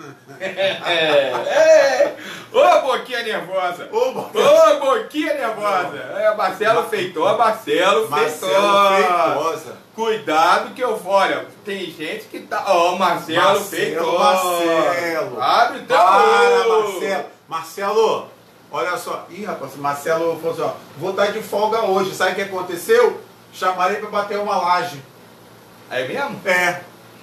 A: É, é. Ô, boquinha nervosa.
B: Ô,
A: Ô, boquinha nervosa. É, Marcelo Feitosa, Marcelo
B: Marcelo
A: Feitosa.
B: Feitosa.
A: Cuidado que eu vou, olha, tem gente que tá. Ó, Marcelo,
B: Marcelo,
A: Feitosa.
B: Marcelo.
A: Abre então.
B: Para, Marcelo. Marcelo, olha só. Ih, rapaz, Marcelo falou assim, ó, vou estar de folga hoje. Sabe o que aconteceu? Chamaram ele pra bater uma laje.
A: É mesmo?
B: É.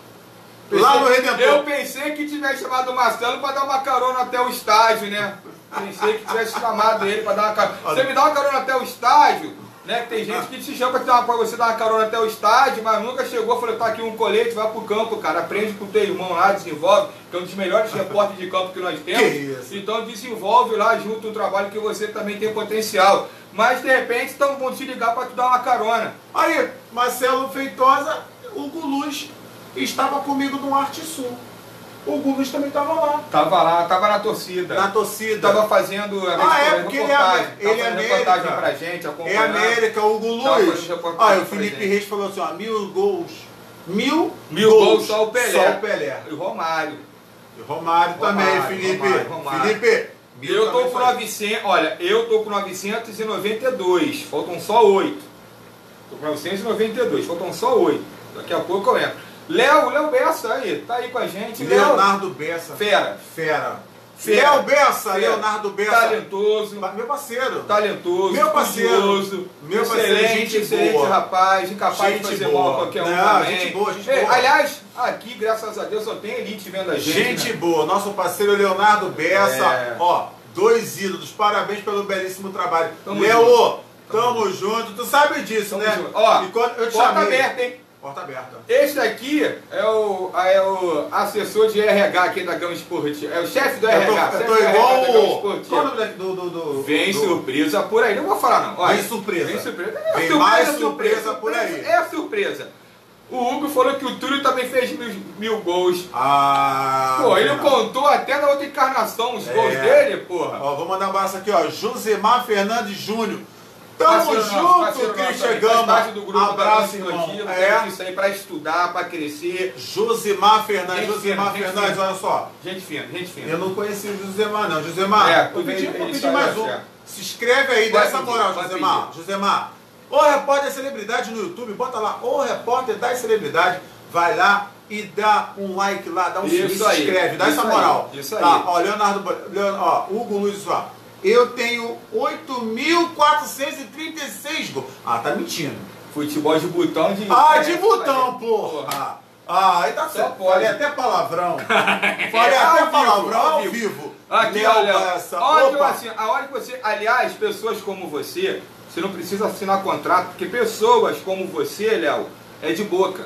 B: Lá no Redentor.
A: Eu pensei que tivesse chamado o Marcelo para dar uma carona até o estádio, né? Pensei que tivesse chamado ele para dar uma carona. Você me dá uma carona até o estádio, né? Que tem gente que te chama para você dar uma carona até o estádio, mas nunca chegou. Falei, tá aqui um colete, vai pro campo, cara. Aprende com o teu irmão lá, desenvolve, que é um dos melhores repórteres de campo que nós temos.
B: Que isso?
A: Então desenvolve lá junto um trabalho que você também tem potencial. Mas de repente então vão te ligar para te dar uma carona.
B: Aí, Marcelo Feitosa, o Guluz estava comigo no Arte Sul. O Guluz também estava lá.
A: Tava lá, tava na torcida.
B: Na torcida.
A: Tava fazendo a
B: Ah, é, porque ele é,
A: reportagem.
B: ele é
A: Tava fazendo
B: América.
A: reportagem pra gente,
B: É
A: acompanhando.
B: América, o
A: Tava
B: Guluz.
A: fazendo reportagem
B: Olha, o
A: pra
B: Felipe
A: gente.
B: Reis falou assim, ó, mil gols. Mil,
A: Mil gols, só o Pelé.
B: Só o Pelé.
A: E o Romário.
B: E o Romário, também,
A: Romário,
B: Felipe.
A: Romário, Romário.
B: Felipe. mil
A: Eu tô
B: também
A: com
B: foi.
A: novecentos, olha, eu tô com novecentos e noventa e dois, faltam só oito. Tô com novecentos e noventa e dois, faltam só oito. Daqui a pouco eu entro. Léo, Léo Bessa aí, tá aí com a gente. Léo,
B: Leonardo Bessa.
A: fera.
B: Fera.
A: Fera.
B: Léo Bessa,
A: Fera.
B: Leonardo Bessa.
A: Talentoso.
B: Meu parceiro.
A: Talentoso,
B: Meu parceiro.
A: estudioso,
B: Meu parceiro,
A: excelente,
B: gente
A: excelente
B: boa.
A: rapaz, incapaz
B: Gente
A: de fazer
B: boa.
A: mal a qualquer um
B: Não,
A: também.
B: gente boa, gente
A: É,
B: boa.
A: aliás, aqui, graças a Deus, só tem elite vendo a gente.
B: Gente
A: né?
B: boa. Nosso parceiro Leonardo Bessa.
A: É.
B: Ó, dois ídolos. Parabéns pelo belíssimo trabalho.
A: Tamo
B: Léo,
A: junto.
B: tamo junto. Tu sabe disso,
A: Tamo
B: né?
A: junto. Ó,
B: E quando eu te
A: porta
B: chamei.
A: aberta, hein?
B: Porta aberta.
A: Este aqui é o, é o assessor de R H aqui da Gama Esportiva. É o chefe do
B: Eu
A: R
B: tô,
A: H.
B: eu
A: chefe
B: tô
A: do R H
B: igual
A: da Gama
B: o...
A: Esportiva.
B: Qual é o nome da- do... do, do
A: Vem
B: do-
A: surpresa por aí. Não vou falar não. Olha,
B: Vem surpresa.
A: Vem surpresa. É
B: Vem
A: surpresa,
B: mais
A: é
B: surpresa por aí.
A: É surpresa. O Hugo falou que o Túlio também fez mil, mil gols.
B: Ah...
A: Pô, ele
B: não.
A: contou até na outra encarnação os
B: É.
A: gols dele, porra.
B: Ó, vou mandar um abraço aqui, ó. Josemar Fernandes Júnior. Tamo
A: Parceiro nosso,
B: junto,
A: parceiro nosso
B: Cristian
A: também, faz
B: Gama.
A: parte do grupo da
B: Abraço,
A: Gama
B: irmão.
A: Esportiva,
B: É.
A: tem isso aí pra estudar, pra crescer.
B: Josemar Fernandes.
A: Gente
B: Josemar
A: fina, gente
B: Fernandes,
A: fina.
B: olha só.
A: Gente fina, gente fina.
B: Eu não conheci o Josemar, não. Josemar,
A: É,
B: vou
A: tu
B: pedir,
A: vem-
B: vou
A: ele
B: pedir
A: sai
B: mais
A: lá,
B: um.
A: já.
B: Se inscreve aí, dá
A: Vai
B: essa
A: pedir,
B: moral,
A: vai
B: Josemar.
A: pedir.
B: Josemar, o Repórter Celebridade no YouTube, bota lá, o Repórter das Celebridades. Vai lá e dá um like lá, dá um
A: Isso
B: sininho, se
A: aí,
B: inscreve, dá
A: isso
B: essa
A: aí,
B: moral.
A: isso
B: Tá,
A: aí.
B: ó, Leonardo, Leon, ó, Hugo Luiz, ó. Eu tenho oito mil quatrocentos e trinta e seis gols. Ah, tá mentindo.
A: Futebol de botão de.
B: Ah,
A: é,
B: de botão,
A: é,
B: porra. Ah, aí tá
A: Só
B: certo.
A: pode.
B: Falei até palavrão. Falei
A: Ao
B: até
A: vivo,
B: palavrão
A: ao
B: ao
A: vivo.
B: vivo.
A: Aqui,
B: Léo
A: olha,
B: Bessa.
A: onde
B: Opa.
A: assim, a hora que você, aliás, pessoas como você, você não precisa assinar contrato, porque pessoas como você, Léo, é de boca.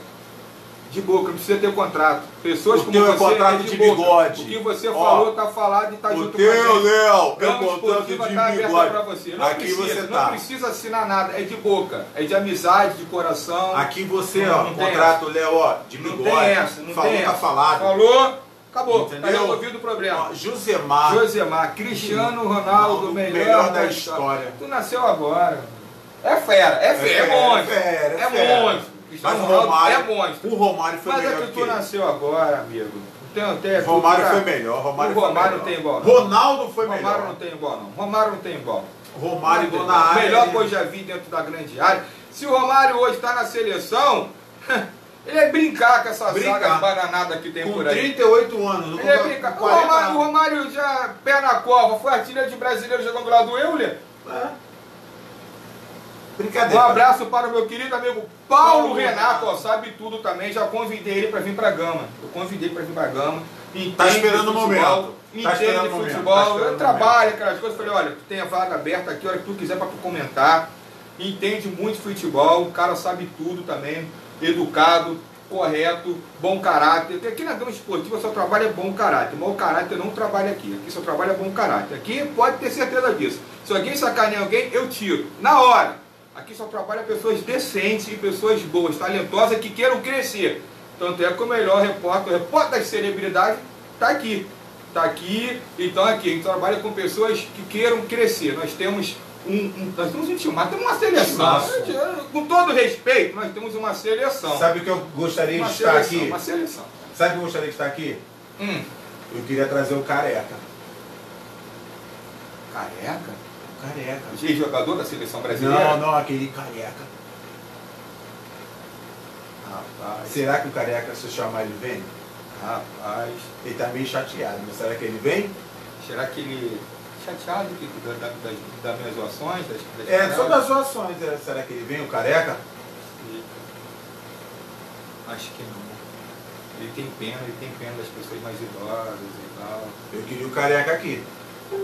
A: De boca, não precisa ter contrato. Pessoas
B: O
A: como
B: teu é
A: você
B: contrato
A: é
B: de
A: boca.
B: bigode.
A: O que você
B: Ó,
A: falou, tá falado e tá
B: O
A: junto com a
B: teu,
A: gente.
B: Léo, é
A: Gama
B: contrato
A: Esportiva
B: de
A: tá aberta
B: bigode.
A: pra você. Não
B: Aqui
A: precisa,
B: você
A: não
B: tá.
A: precisa assinar nada, é de boca, é de amizade, de coração.
B: Aqui você,
A: Não,
B: ó,
A: não tem
B: contrato, Léo, ó, de
A: Não
B: bigode.
A: tem essa, não
B: Falou,
A: tem
B: tá
A: essa.
B: falado.
A: Falou, acabou.
B: Entendeu?
A: Tá resolvido o problema.
B: Ó, Josemar.
A: Josemar, Cristiano Ronaldo,
B: Não,
A: melhor,
B: melhor da
A: da
B: história.
A: Tu nasceu agora. É fera, é fera, é,
B: fera,
A: monstro.
B: é fera, é
A: é
B: fera.
A: monstro. Cristiano
B: Mas o
A: Ronaldo
B: Romário,
A: é monstro.
B: o Romário foi
A: Mas é
B: melhor
A: que
B: que
A: tu
B: ele.
A: nasceu agora, amigo. Tem, tem,
B: O Romário
A: tu,
B: foi
A: cara,
B: melhor. Romário
A: o
B: foi
A: Romário
B: melhor.
A: não tem igual.
B: Ronaldo foi
A: Romário
B: melhor.
A: não tem igual, não. Romário não tem igual.
B: Romário
A: Não tem
B: dona
A: igual.
B: área.
A: Melhor
B: ele-
A: coisa já vi dentro da grande área. Se o Romário hoje está na seleção, ele é brincar com essa
B: Brincar.
A: saga bananada que tem
B: Com
A: por aí.
B: trinta e oito anos. Não
A: Ele é
B: conta-
A: brincar. O
B: quarenta
A: Romário, o
B: anos.
A: Romário já, pé na cova, foi artilheiro de brasileiro jogando do lado do Euler.
B: É.
A: Um
B: Brincadeira.
A: abraço para o meu querido amigo Paulo,
B: Paulo
A: Renato, ó,
B: Renato.
A: sabe tudo também. Já convidei ele para vir para Gama. Eu convidei para vir para Gama. Entende
B: Tá esperando o
A: futebol,
B: momento. Tá
A: Entende
B: esperando o momento,
A: futebol.
B: tá esperando
A: Eu
B: o
A: trabalho aquelas coisas. Falei, olha, tu tem a vaga aberta aqui, a hora que tu quiser para tu comentar. Entende muito futebol. O cara sabe tudo também. Educado, correto, bom caráter. Porque aqui na Gama Esportiva só trabalha bom caráter. Mau caráter não trabalha aqui. Aqui só trabalha bom caráter. Aqui pode ter certeza disso. Se alguém sacaneia alguém, eu tiro. Na hora. Aqui só trabalha pessoas decentes e pessoas boas, talentosas, que queiram crescer. Tanto é que o melhor repórter, o repórter das celebridades, está aqui. Está aqui, então aqui. A gente trabalha com pessoas que queiram crescer. Nós temos um, um nós temos um time, mas temos uma seleção.
B: Nossa.
A: Com todo respeito, nós temos uma seleção.
B: Sabe o que eu gostaria
A: uma
B: de estar
A: seleção,
B: aqui?
A: Uma seleção.
B: Sabe o que eu gostaria de estar aqui?
A: Hum.
B: Eu queria trazer o Careca.
A: Careca?
B: Careca.
A: Ex-jogador da seleção brasileira?
B: Não, não, aquele Careca.
A: Rapaz,
B: Será que o Careca, se eu chamar, ele vem?
A: rapaz.
B: Ele tá meio chateado, mas será que ele vem?
A: Será que ele... Chateado que, da, da, das, das minhas zoações? Das, das
B: É,
A: piadas?
B: sobre as zoações, é, será que ele vem, o Careca?
A: Acho que não. Ele tem pena, ele tem pena das pessoas mais idosas e tal.
B: Eu queria o Careca aqui.
A: Não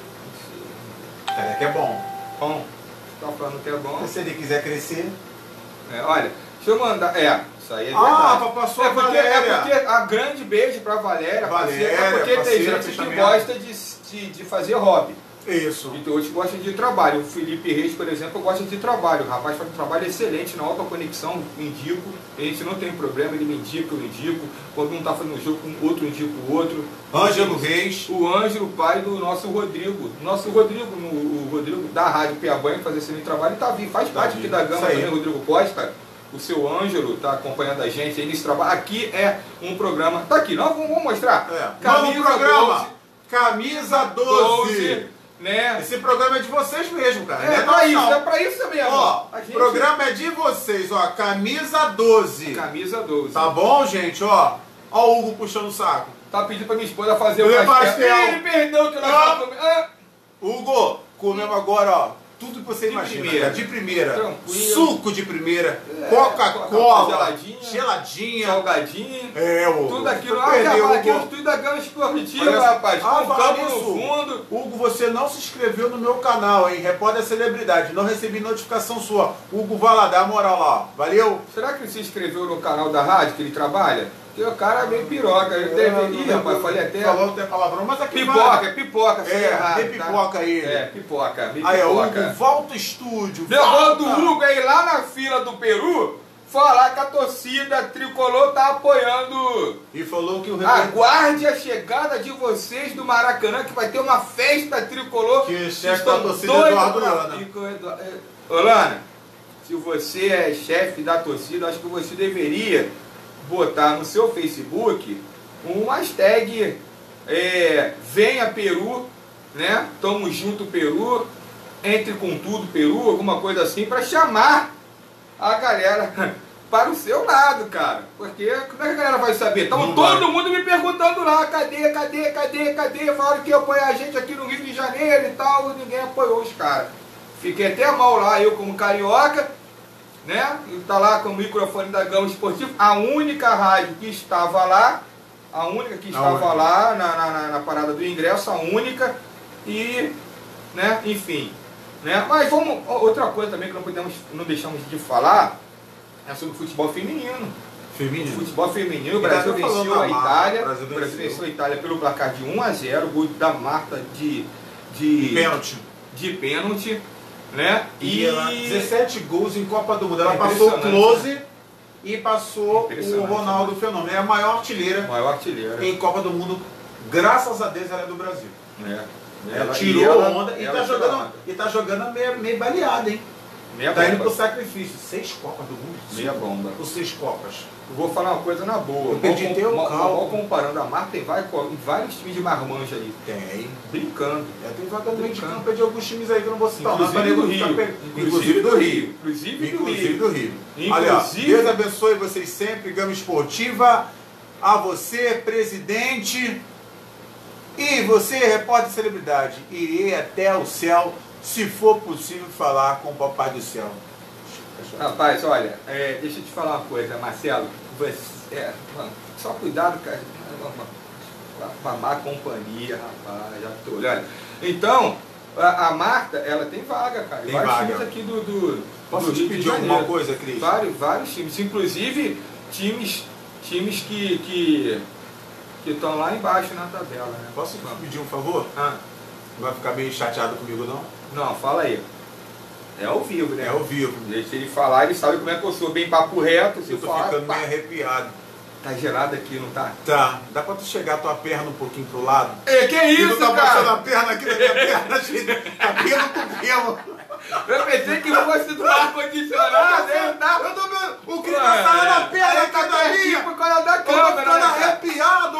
A: sei.
B: Careca é bom.
A: Bom, você tá falando que é bom.
B: Mas se ele quiser crescer...
A: É, olha, deixa eu mandar. É, isso aí é
B: Ah,
A: verdade.
B: passou
A: é
B: a
A: porque,
B: Valéria.
A: é porque a grande beijo pra Valéria,
B: Valéria,
A: parceira, é porque tem
B: parceira,
A: gente que
B: fechamento.
A: gosta de, de, de fazer hobby.
B: Isso.
A: Então outros gostam de trabalho. O Felipe Reis, por exemplo, gosta de trabalho. O rapaz faz um trabalho excelente na alta conexão, indico. A gente não tem problema, ele me indica, eu indico. Quando um está fazendo um jogo com o outro, indico o outro.
B: Ângelo Reis.
A: O Ângelo, pai do nosso Rodrigo. Nosso Rodrigo, no, o Rodrigo da Rádio Piabanha, fazer esse trabalho, está vivo. Faz
B: Tá
A: parte
B: vivo.
A: aqui da Gama
B: Isso aí.
A: também, Rodrigo Costa. O seu Ângelo está acompanhando a gente aí nesse trabalho. Aqui é um programa. Tá aqui, nós vamos, vamos mostrar.
B: É.
A: Camisa
B: Novo programa.
A: doze,
B: Camisa doze.
A: né?
B: Esse programa é de vocês mesmo, cara.
A: É,
B: Não é
A: pra
B: nosso,
A: isso,
B: não.
A: é pra isso mesmo.
B: Ó,
A: A gente-
B: o programa é de vocês, ó. Camisa doze.
A: Camisa doze.
B: Tá bom, gente? Ó, ó o Hugo puxando o saco.
A: Tá pedindo pra minha esposa fazer o
B: Meu
A: pastel.
B: pastel.
A: Ele perdeu que nós
B: Ah.
A: vamos comer. Ah,
B: Hugo, comemos agora, ó. Tudo que você
A: De
B: imagina,
A: primeira.
B: cara, de primeira.
A: Tranquilo.
B: Suco de primeira.
A: É,
B: Coca-Cola.
A: Coca-Cola geladinha.
B: Geladinha.
A: salgadinho.
B: É, Hugo.
A: Tudo aquilo.
B: Tu
A: Ah,
B: perdeu,
A: rapaz, aqui é o
B: Hugo.
A: estúdio da Gama Esportiva,
B: Olha só.
A: rapaz.
B: Ah,
A: Com
B: fala
A: campo no
B: nisso.
A: fundo.
B: Hugo, você não se inscreveu no meu canal, hein? Repórter Celebridade. Não recebi notificação sua. Hugo, vai lá, dá a moral lá. Valeu?
A: Será que ele se inscreveu no canal da rádio que ele trabalha? Porque o cara é meio piroca. Ele deve... Ih, rapaz, falei até...
B: Falou até palavrão, mas aqui
A: Pipoca,
B: vai.
A: é pipoca. sem
B: É,
A: errar,
B: tem
A: tá?
B: pipoca aí.
A: É, pipoca. Me
B: Aí, ó,
A: pipoca.
B: Hugo, volta ao estúdio.
A: Deu gol do
B: volta.
A: Hugo aí lá na fila do Peru, falar que a torcida tricolor tá apoiando.
B: E falou que o repórter...
A: Aguarde a chegada de vocês do Maracanã, que vai ter uma festa tricolor.
B: Que
A: Vocês
B: chefe
A: estão
B: da torcida
A: doidos
B: Eduardo
A: pra-
B: Lana.
A: E com o Edu- é, Ô, Lana, se você é chefe da torcida, acho que você deveria botar no seu Facebook um hashtag é, Venha Peru, né? Tamo junto Peru, entre com tudo Peru, alguma coisa assim, para chamar a galera para o seu lado, cara. Porque como é que a galera vai saber? Tava
B: Não
A: todo
B: vai.
A: mundo me perguntando lá, cadê, cadê, cadê, cadê? Falaram que ia apoiar a gente aqui no Rio de Janeiro e tal, e ninguém apoiou os caras. Fiquei até mal lá, eu como carioca, né? E tá lá com o microfone da Gama Esportiva, a única rádio que estava lá, a única que estava
B: única.
A: lá na, na, na- na parada do ingresso, a única, e, né, enfim, né? Mas vamos, outra coisa também que não podemos, não deixamos de falar, é sobre o futebol feminino. O
B: Feminino.
A: futebol feminino, o
B: Ainda
A: Brasil
B: tô falando
A: venceu
B: da
A: a
B: Marta,
A: Itália,
B: o
A: o
B: Brasil
A: Brasil
B: venceu.
A: venceu a Itália pelo placar de um a zero, gol da Marta de, de,
B: Pênalti.
A: de pênalti, né?
B: E ela, dezessete gols em Copa do Mundo. Ela
A: É
B: passou o
A: impressionante,
B: Close e passou o
A: Impressionante,
B: Ronaldo Fenômeno. É a maior artilheira
A: maior artilheira.
B: em Copa do Mundo. Graças a Deus ela é do Brasil.
A: É.
B: Ela
A: e
B: tirou
A: ela-
B: a onda e
A: ela
B: tá
A: tirou a
B: jogando,
A: onda.
B: e tá jogando meio, meio baleada, hein?
A: Meia
B: Tá indo
A: bomba.
B: pro sacrifício. Seis Copas do Mundo?
A: Meia bomba.
B: Ou seis Copas?
A: Eu vou falar uma coisa na boa.
B: Eu perdi
A: Mal-
B: teu
A: mal-
B: cálculo.
A: mal comparando a marca, tem vários, vários times de marmanjo aí.
B: Tem.
A: Brincando.
B: É, tem vaga de
A: Brincando.
B: campo de alguns times aí que eu não vou citar.
A: Inclusive
B: não, pra
A: do
B: nego
A: Rio.
B: ficar pe- Inclusive do Rio.
A: Inclusive do
B: Inclusive
A: Rio.
B: do Rio.
A: Inclusive-
B: Olha, Deus abençoe vocês sempre, Gama Esportiva. A você, presidente. E você, repórter celebridade. Irei até o céu, se for possível, falar com o Papai do Céu.
A: Rapaz, olha, é, deixa eu te falar uma coisa, Marcelo. Você, é, mano, só cuidado, cara. Com a má companhia, rapaz. Já tô olhando. Então, a, a Marta, ela tem vaga, cara.
B: Tem
A: vários
B: vaga.
A: times aqui do, do,
B: Posso
A: do
B: te
A: Rio de
B: pedir alguma
A: Janeiro.
B: coisa, Cris?
A: Vários, vários times. Inclusive, times, times que que que estão lá embaixo na tabela, né?
B: Posso te pedir um favor?
A: Ah,
B: Não vai ficar meio chateado comigo, não?
A: não, fala aí. É ao vivo, né?
B: É ao vivo.
A: Deixa ele falar, ele sabe como é que eu sou, bem papo reto. Se
B: Eu tô
A: falar,
B: ficando
A: pá,
B: meio arrepiado.
A: tá gelado aqui, não tá?
B: Tá, dá pra tu chegar a tua perna um pouquinho pro lado?
A: É, que
B: E
A: isso,
B: tu tá passando
A: cara?
B: a perna aqui na minha perna, gente. Cabelo com pelo.
A: Eu pensei que fosse do ar-condicionado, né? Tá?
B: Eu tô vendo. O Cris
A: Ué,
B: tá saindo a perna
A: aí
B: aqui
A: tá
B: da
A: pertinho
B: minha.
A: por causa da
B: Eu tô
A: câmera,
B: ficando
A: né, cara?
B: arrepiado.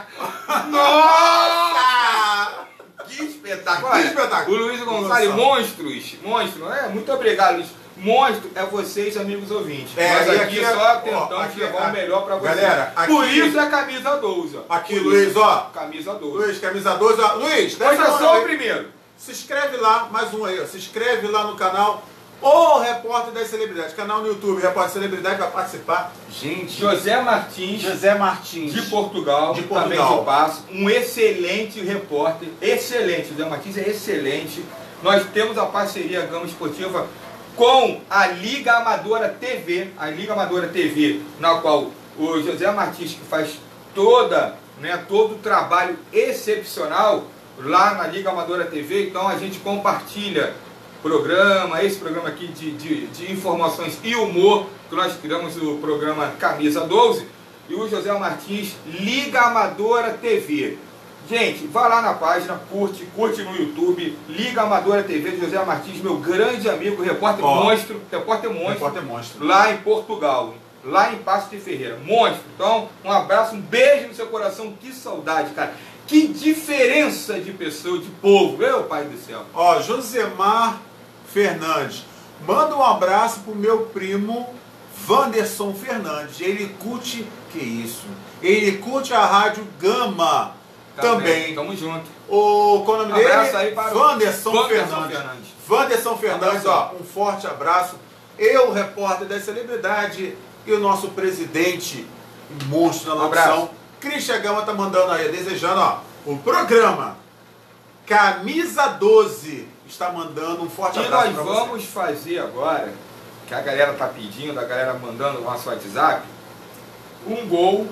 A: Nossa! Que espetáculo!
B: Que
A: Olha,
B: espetáculo.
A: O Luiz Gonçalves,
B: Nossa.
A: monstros, monstro, é, muito obrigado, Luiz. Monstro é vocês, amigos ouvintes.
B: É,
A: Nós
B: e
A: aqui,
B: aqui é-
A: só
B: ó,
A: tentamos
B: aqui
A: levar
B: é-
A: o melhor pra vocês.
B: Galera, aqui-
A: Por isso é a camisa doze.
B: Aqui,
A: Por
B: Luiz,
A: isso,
B: ó.
A: Camisa doze.
B: Luiz, camisa doze, ó. Luiz, dá
A: Hoje é
B: essa
A: só
B: moral
A: o
B: aí.
A: primeiro.
B: Se inscreve lá, mais um aí, ó. Se inscreve lá no canal O Repórter das Celebridades. Canal no YouTube, Repórter Celebridade, vai participar. Gente,
A: José Martins,
B: José Martins.
A: de Portugal,
B: De
A: também
B: Portugal.
A: de Passo, um excelente repórter, excelente, José Martins é excelente. Nós temos a parceria Gama Esportiva com a Liga Amadora T V, a Liga Amadora T V, na qual o José Martins, que faz toda, né, todo o trabalho excepcional lá na Liga Amadora T V, então a gente compartilha programa, esse programa aqui de, de, de informações e humor, que nós criamos o programa Camisa doze, e o José Martins, Liga Amadora T V. Gente, vai lá na página, curte, curte no YouTube, Liga Amadora T V de José Martins, meu grande amigo, repórter
B: Ó.
A: monstro, repórter monstro,
B: Repórter monstro.
A: lá em Portugal, lá em Paços de Ferreira, monstro. Então, um abraço, um beijo no seu coração, que saudade, cara. Que diferença de pessoa, de povo, meu pai do céu.
B: Ó, Josemar Fernandes. Manda um abraço pro meu primo Wanderson Fernandes. Ele curte, que isso? Ele curte a Rádio Gama também.
A: Tamo junto.
B: O, qual é o nome dele?
A: Abraço aí para o
B: Wanderson
A: Wanderson
B: Fernandes.
A: Fernandes.
B: Wanderson Fernandes,
A: Abraço.
B: ó, um forte abraço. Eu, repórter da celebridade, e o nosso presidente, monstro na
A: Um abraço.
B: locução, Christian Gama tá mandando aí, desejando, ó, o programa Camisa doze está mandando um forte
A: E
B: abraço
A: nós
B: pra
A: vamos fazer agora, que a galera tá pedindo, a galera mandando no nosso WhatsApp, um gol,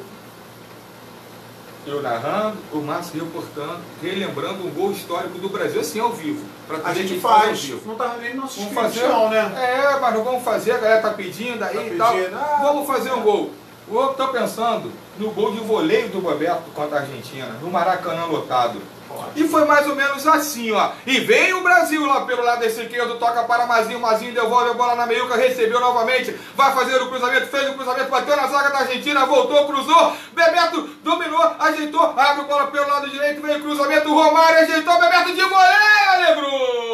A: eu narrando, o Márcio reportando, relembrando um gol histórico do Brasil, assim, ao vivo. Pra
B: A
A: ter
B: gente
A: que fazer ao
B: faz,
A: vivo.
B: não tá nem nosso
A: Vamos
B: script
A: fazer,
B: não, né?
A: É, mas não vamos fazer, a galera tá pedindo aí
B: Tá
A: e tal.
B: pedindo, ah,
A: Vamos fazer um gol. Eu tô pensando no gol de voleio do Roberto contra a Argentina, no Maracanã lotado. E foi mais ou menos assim, ó. E vem o Brasil lá pelo lado esquerdo, toca para Mazinho, Mazinho devolve a bola na meiuca, recebeu novamente, vai fazer o cruzamento, fez o cruzamento, bateu na zaga da Argentina, voltou, cruzou, Bebeto dominou, ajeitou, abre a bola pelo lado direito, veio o cruzamento, Romário ajeitou, Bebeto de voleio, alegrou!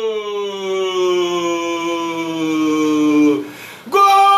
A: Gol!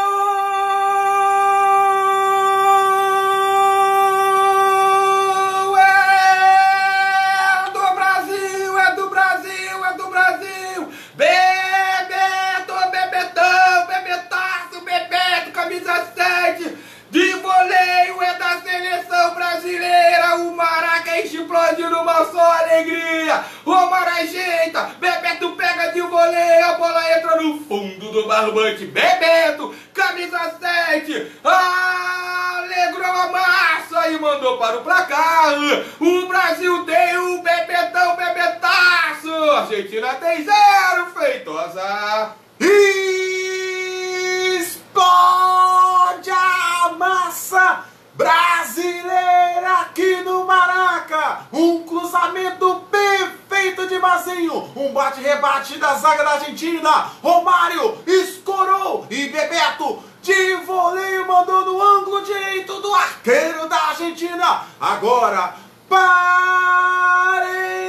A: De voleio é da seleção brasileira, o Maraca explode numa só alegria, Romário ajeita, Bebeto pega de voleio, a bola entra no fundo do barbante, Bebeto, camisa sete, alegrou a massa e mandou para o placar, o Brasil tem o Bebetão, Bebetaço, a Argentina tem zero, Feitosa.
B: Explode a massa brasileira aqui no Maraca. Um cruzamento perfeito de Neymarzinho, um bate-rebate da zaga da Argentina. Romário escorou e Bebeto de voleio mandou no ângulo direito do arqueiro da Argentina. Agora, para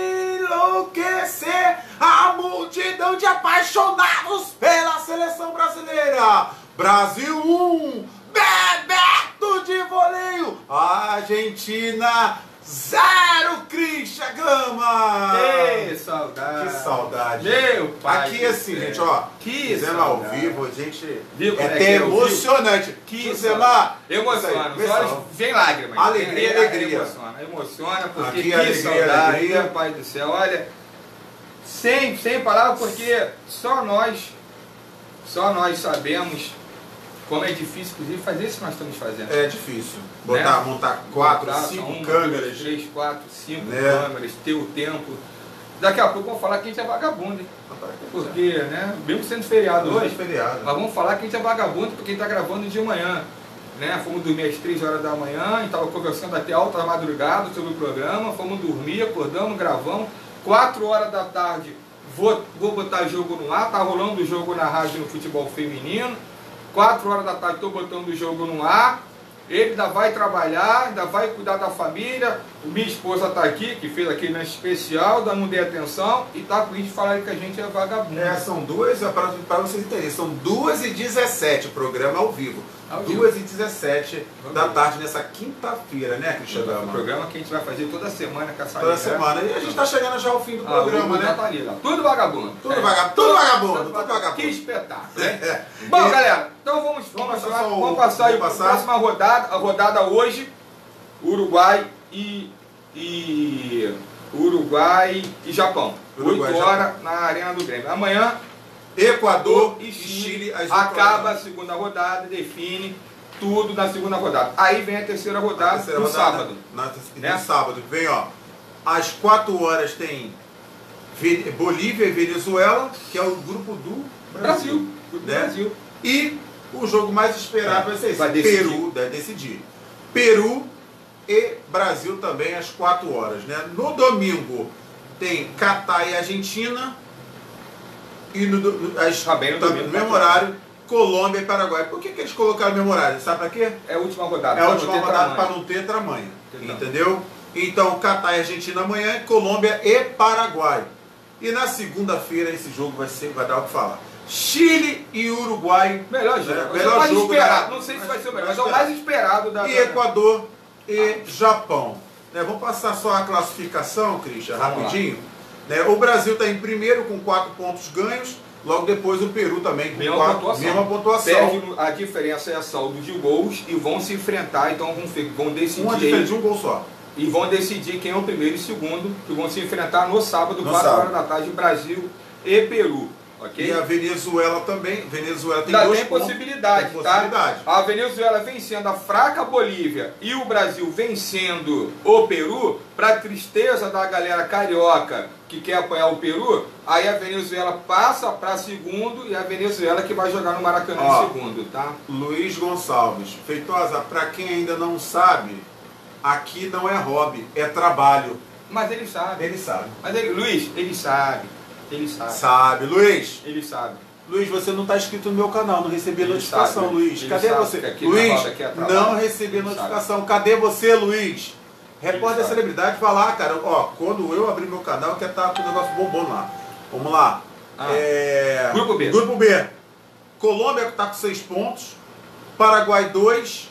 B: enlouquecer a multidão de apaixonados pela seleção brasileira. Brasil um, Bebeto de voleio. Argentina zero, Christian Gama.
A: Que saudade.
B: Que saudade.
A: Meu pai.
B: Aqui assim, gente, ó.
A: Que
B: fizendo ao vivo, gente.
A: Viu
B: é
A: como é
B: até
A: que é ao
B: emocionante.
A: Que
B: Josemar,
A: emociona. Os
B: isso aí,
A: olhos vem lágrimas.
B: Alegria,
A: Vem,
B: alegria.
A: Emociona, emociona porque
B: Aqui,
A: que
B: alegria,
A: saudade,
B: alegria.
A: meu pai do céu. Olha, sem, sem palavras, porque só nós, só nós sabemos como é difícil, inclusive, fazer isso que nós estamos fazendo.
B: É difícil. Botar,
A: Né?
B: montar quatro,
A: Botar,
B: cinco
A: uma,
B: câmeras.
A: Duas, três, quatro, cinco
B: Né?
A: câmeras, ter o tempo. Daqui a pouco vão falar que a gente é vagabundo, hein? Porque, né? Mesmo sendo feriado
B: Hoje é
A: hoje,
B: feriado.
A: mas vamos falar que a gente é vagabundo porque a gente está gravando de manhã. Né? Fomos dormir às três horas da manhã, a gente estava conversando até alta madrugada sobre o programa, fomos dormir, acordamos, gravamos. quatro horas da tarde, vou, vou botar jogo no ar, tá rolando o jogo na rádio no futebol feminino. quatro horas da tarde estou botando o jogo no ar. Ele ainda vai trabalhar, ainda vai cuidar da família. Minha esposa está aqui, que fez aquele lanche especial, ainda não dei atenção. E tá com isso falando que a gente é vagabundo.
B: É, são duas, para vocês entenderem, são duas e dezessete, programa ao vivo.
A: Ao vivo.
B: duas e dezessete
A: Vamos
B: da
A: ver.
B: tarde, nessa quinta-feira, né, Cristian
A: O
B: Gama?
A: programa que a gente vai fazer toda semana com essa
B: Toda
A: galera.
B: semana. E a gente está chegando já ao fim do
A: Ah,
B: programa,
A: o
B: né?
A: tá ali, ó. Tudo vagabundo.
B: Tudo
A: É.
B: vagabundo, tudo vagabundo, tudo
A: Que
B: vagabundo.
A: espetáculo, né?
B: É.
A: Bom,
B: E-
A: galera, então vamos, vamos,
B: Vamos
A: passar,
B: passar o-
A: vamos passar aí
B: vamos
A: para a
B: passar.
A: próxima rodada. A rodada hoje, Uruguai e, e Uruguai e Japão.
B: Uruguai e
A: oito horas na Arena do Grêmio. Amanhã,
B: Equador
A: e
B: e
A: Chile,
B: Chile, às oito
A: acaba a
B: horas.
A: segunda rodada, define tudo na segunda rodada. Aí vem a terceira rodada
B: Na terceira
A: no
B: rodada,
A: sábado.
B: Na,
A: né?
B: No sábado. Vem, ó. Às quatro horas tem Ve- Bolívia e Venezuela, que é o grupo do Brasil.
A: Brasil. Tudo
B: né?
A: Brasil.
B: E o jogo mais esperado vai ser esse.
A: Vai decidir.
B: Peru, deve decidir. Peru e Brasil também às quatro horas, né? No domingo tem Catar e Argentina. E no, do- às,
A: Tá bem no
B: também
A: domingo,
B: no mesmo
A: quatro horas.
B: horário, Colômbia e Paraguai. Por que, que eles colocaram o mesmo horário? Sabe pra quê?
A: É a última rodada.
B: É a
A: pra
B: última
A: não ter
B: rodada
A: tamanho.
B: para não ter tramanho.
A: Então.
B: Entendeu? Então, Catar e Argentina amanhã, Colômbia e Paraguai. E na segunda-feira esse jogo vai, ser, vai dar o que falar. Chile e Uruguai.
A: Melhor jogo.
B: É,
A: É, o
B: melhor
A: mais
B: jogo,
A: esperado.
B: né?
A: Não sei se
B: Mais-
A: vai ser o melhor,
B: mais
A: mas é o mais esperado da.
B: E
A: da-
B: Equador e Japão. Né, vamos passar só a classificação, Christian,
A: Vamos lá.
B: rapidinho. Né, o Brasil está em primeiro com quatro pontos ganhos. Logo depois o Peru também com
A: Mesma
B: quatro,
A: pontuação.
B: mesma pontuação.
A: Perde, a diferença é a saldo de gols e vão se enfrentar, então vão, fi- vão decidir.
B: Uma diferença de um gol só.
A: E vão decidir quem é o primeiro e segundo, que vão se enfrentar no sábado,
B: No
A: quatro
B: sábado.
A: horas da tarde, Brasil e Peru. Ok?
B: E a Venezuela também. Venezuela tem
A: Ainda
B: dois
A: tem
B: pontos.
A: possibilidade,
B: Tem
A: tá?
B: possibilidade.
A: A Venezuela vencendo a fraca Bolívia e o Brasil vencendo o Peru, para tristeza da galera carioca que quer apoiar o Peru, aí a Venezuela passa para segundo e a Venezuela que vai jogar no Maracanã
B: Ó.
A: em segundo, tá?
B: Luiz Gonçalves. Feitosa, para quem ainda não sabe, aqui não é hobby, é trabalho.
A: Mas ele sabe.
B: Ele sabe.
A: Mas ele, Luiz, ele sabe. Ele sabe.
B: Sabe, Luiz.
A: Ele sabe.
B: Luiz, você não está inscrito no meu canal, não recebi a
A: Ele
B: notificação,
A: sabe,
B: Luiz.
A: ele
B: Cadê
A: sabe
B: você?
A: que aqui na
B: Luiz,
A: roda aqui é trabalho.
B: não recebi a
A: Ele
B: notificação. Cadê você, Luiz? Repórter da
A: sabe.
B: celebridade, falar, cara, ó, quando eu abrir meu canal, eu quero estar com o negócio bombando lá. Vamos lá.
A: Ah.
B: É...
A: Grupo B.
B: Grupo B. Colômbia está com seis pontos, Paraguai dois,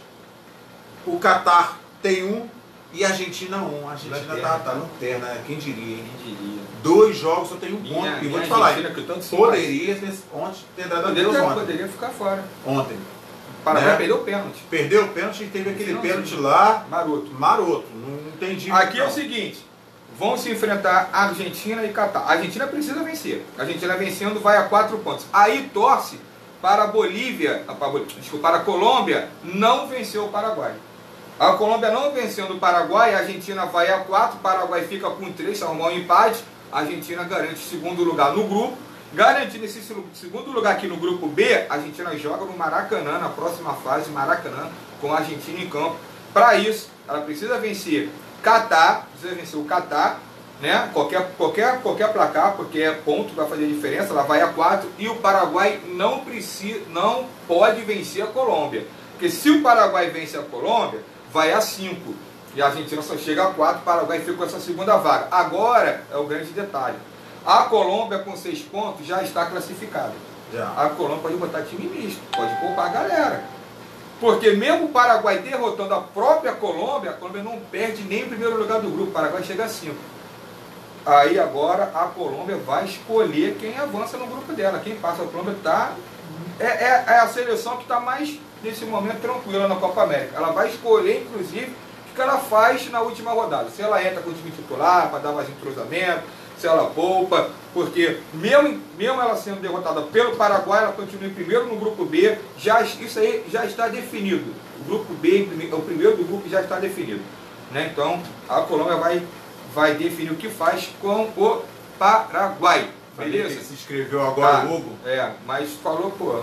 B: o Catar tem um e a Argentina um. A Argentina
A: Lanterna.
B: tá, tá lanterna, né? Quem diria, hein?
A: Quem diria?
B: Dois jogos só tem um
A: Minha-
B: ponto. E vou
A: minha
B: te falar,
A: Argentina, que eu tanto simpatizo.
B: poderia ter, ontem ter dado adeus
A: Poderia,
B: ontem.
A: poderia ficar fora.
B: Ontem.
A: O Paraguai
B: Né?
A: perdeu o pênalti.
B: Perdeu o pênalti e teve aquele
A: Não,
B: pênalti
A: sim.
B: lá,
A: Maroto.
B: maroto. Não entendi.
A: Aqui é
B: não.
A: o seguinte, vão se enfrentar Argentina e Catar. A Argentina precisa vencer. A Argentina vencendo vai a quatro pontos. Aí torce para a Bolívia, para, a Bol- desculpa, para a Colômbia não venceu o Paraguai. A Colômbia não vencendo o Paraguai, a Argentina vai a quatro, o Paraguai fica com três, se arrumar um empate, a Argentina garante segundo lugar no grupo. Garantindo esse segundo lugar aqui no grupo B, a Argentina joga no Maracanã, na próxima fase, Maracanã, com a Argentina em campo. Para isso, ela precisa vencer Catar, precisa vencer o Catar, né? Qualquer, qualquer, qualquer placar, porque é ponto que vai fazer diferença, ela vai a quatro e o Paraguai não precisa, não pode vencer a Colômbia. Porque se o Paraguai vence a Colômbia, vai a cinco. E a Argentina só chega a quatro, o Paraguai fica com essa segunda vaga. Agora é o grande detalhe. A Colômbia com seis pontos já está classificada. Já. A Colômbia pode botar time misto, pode poupar a galera. Porque mesmo o Paraguai derrotando a própria Colômbia, a Colômbia não perde nem o primeiro lugar do grupo, o Paraguai chega a cinco. Aí agora a Colômbia vai escolher quem avança no grupo dela. Quem passa a Colômbia tá, é, é, é a seleção que está mais, nesse momento, tranquila na Copa América. Ela vai escolher, inclusive, o que ela faz na última rodada. Se ela entra com o time titular para dar mais entrosamento, se ela poupa, porque mesmo, mesmo ela sendo derrotada pelo Paraguai, ela continua em primeiro no grupo B, já, isso aí já está definido. O grupo B, o primeiro do grupo já está definido. Né? Então a Colômbia vai, vai definir o que faz com o Paraguai. Beleza?
B: Se inscreveu agora,
A: tá.
B: O Hugo.
A: É, mas falou, pô,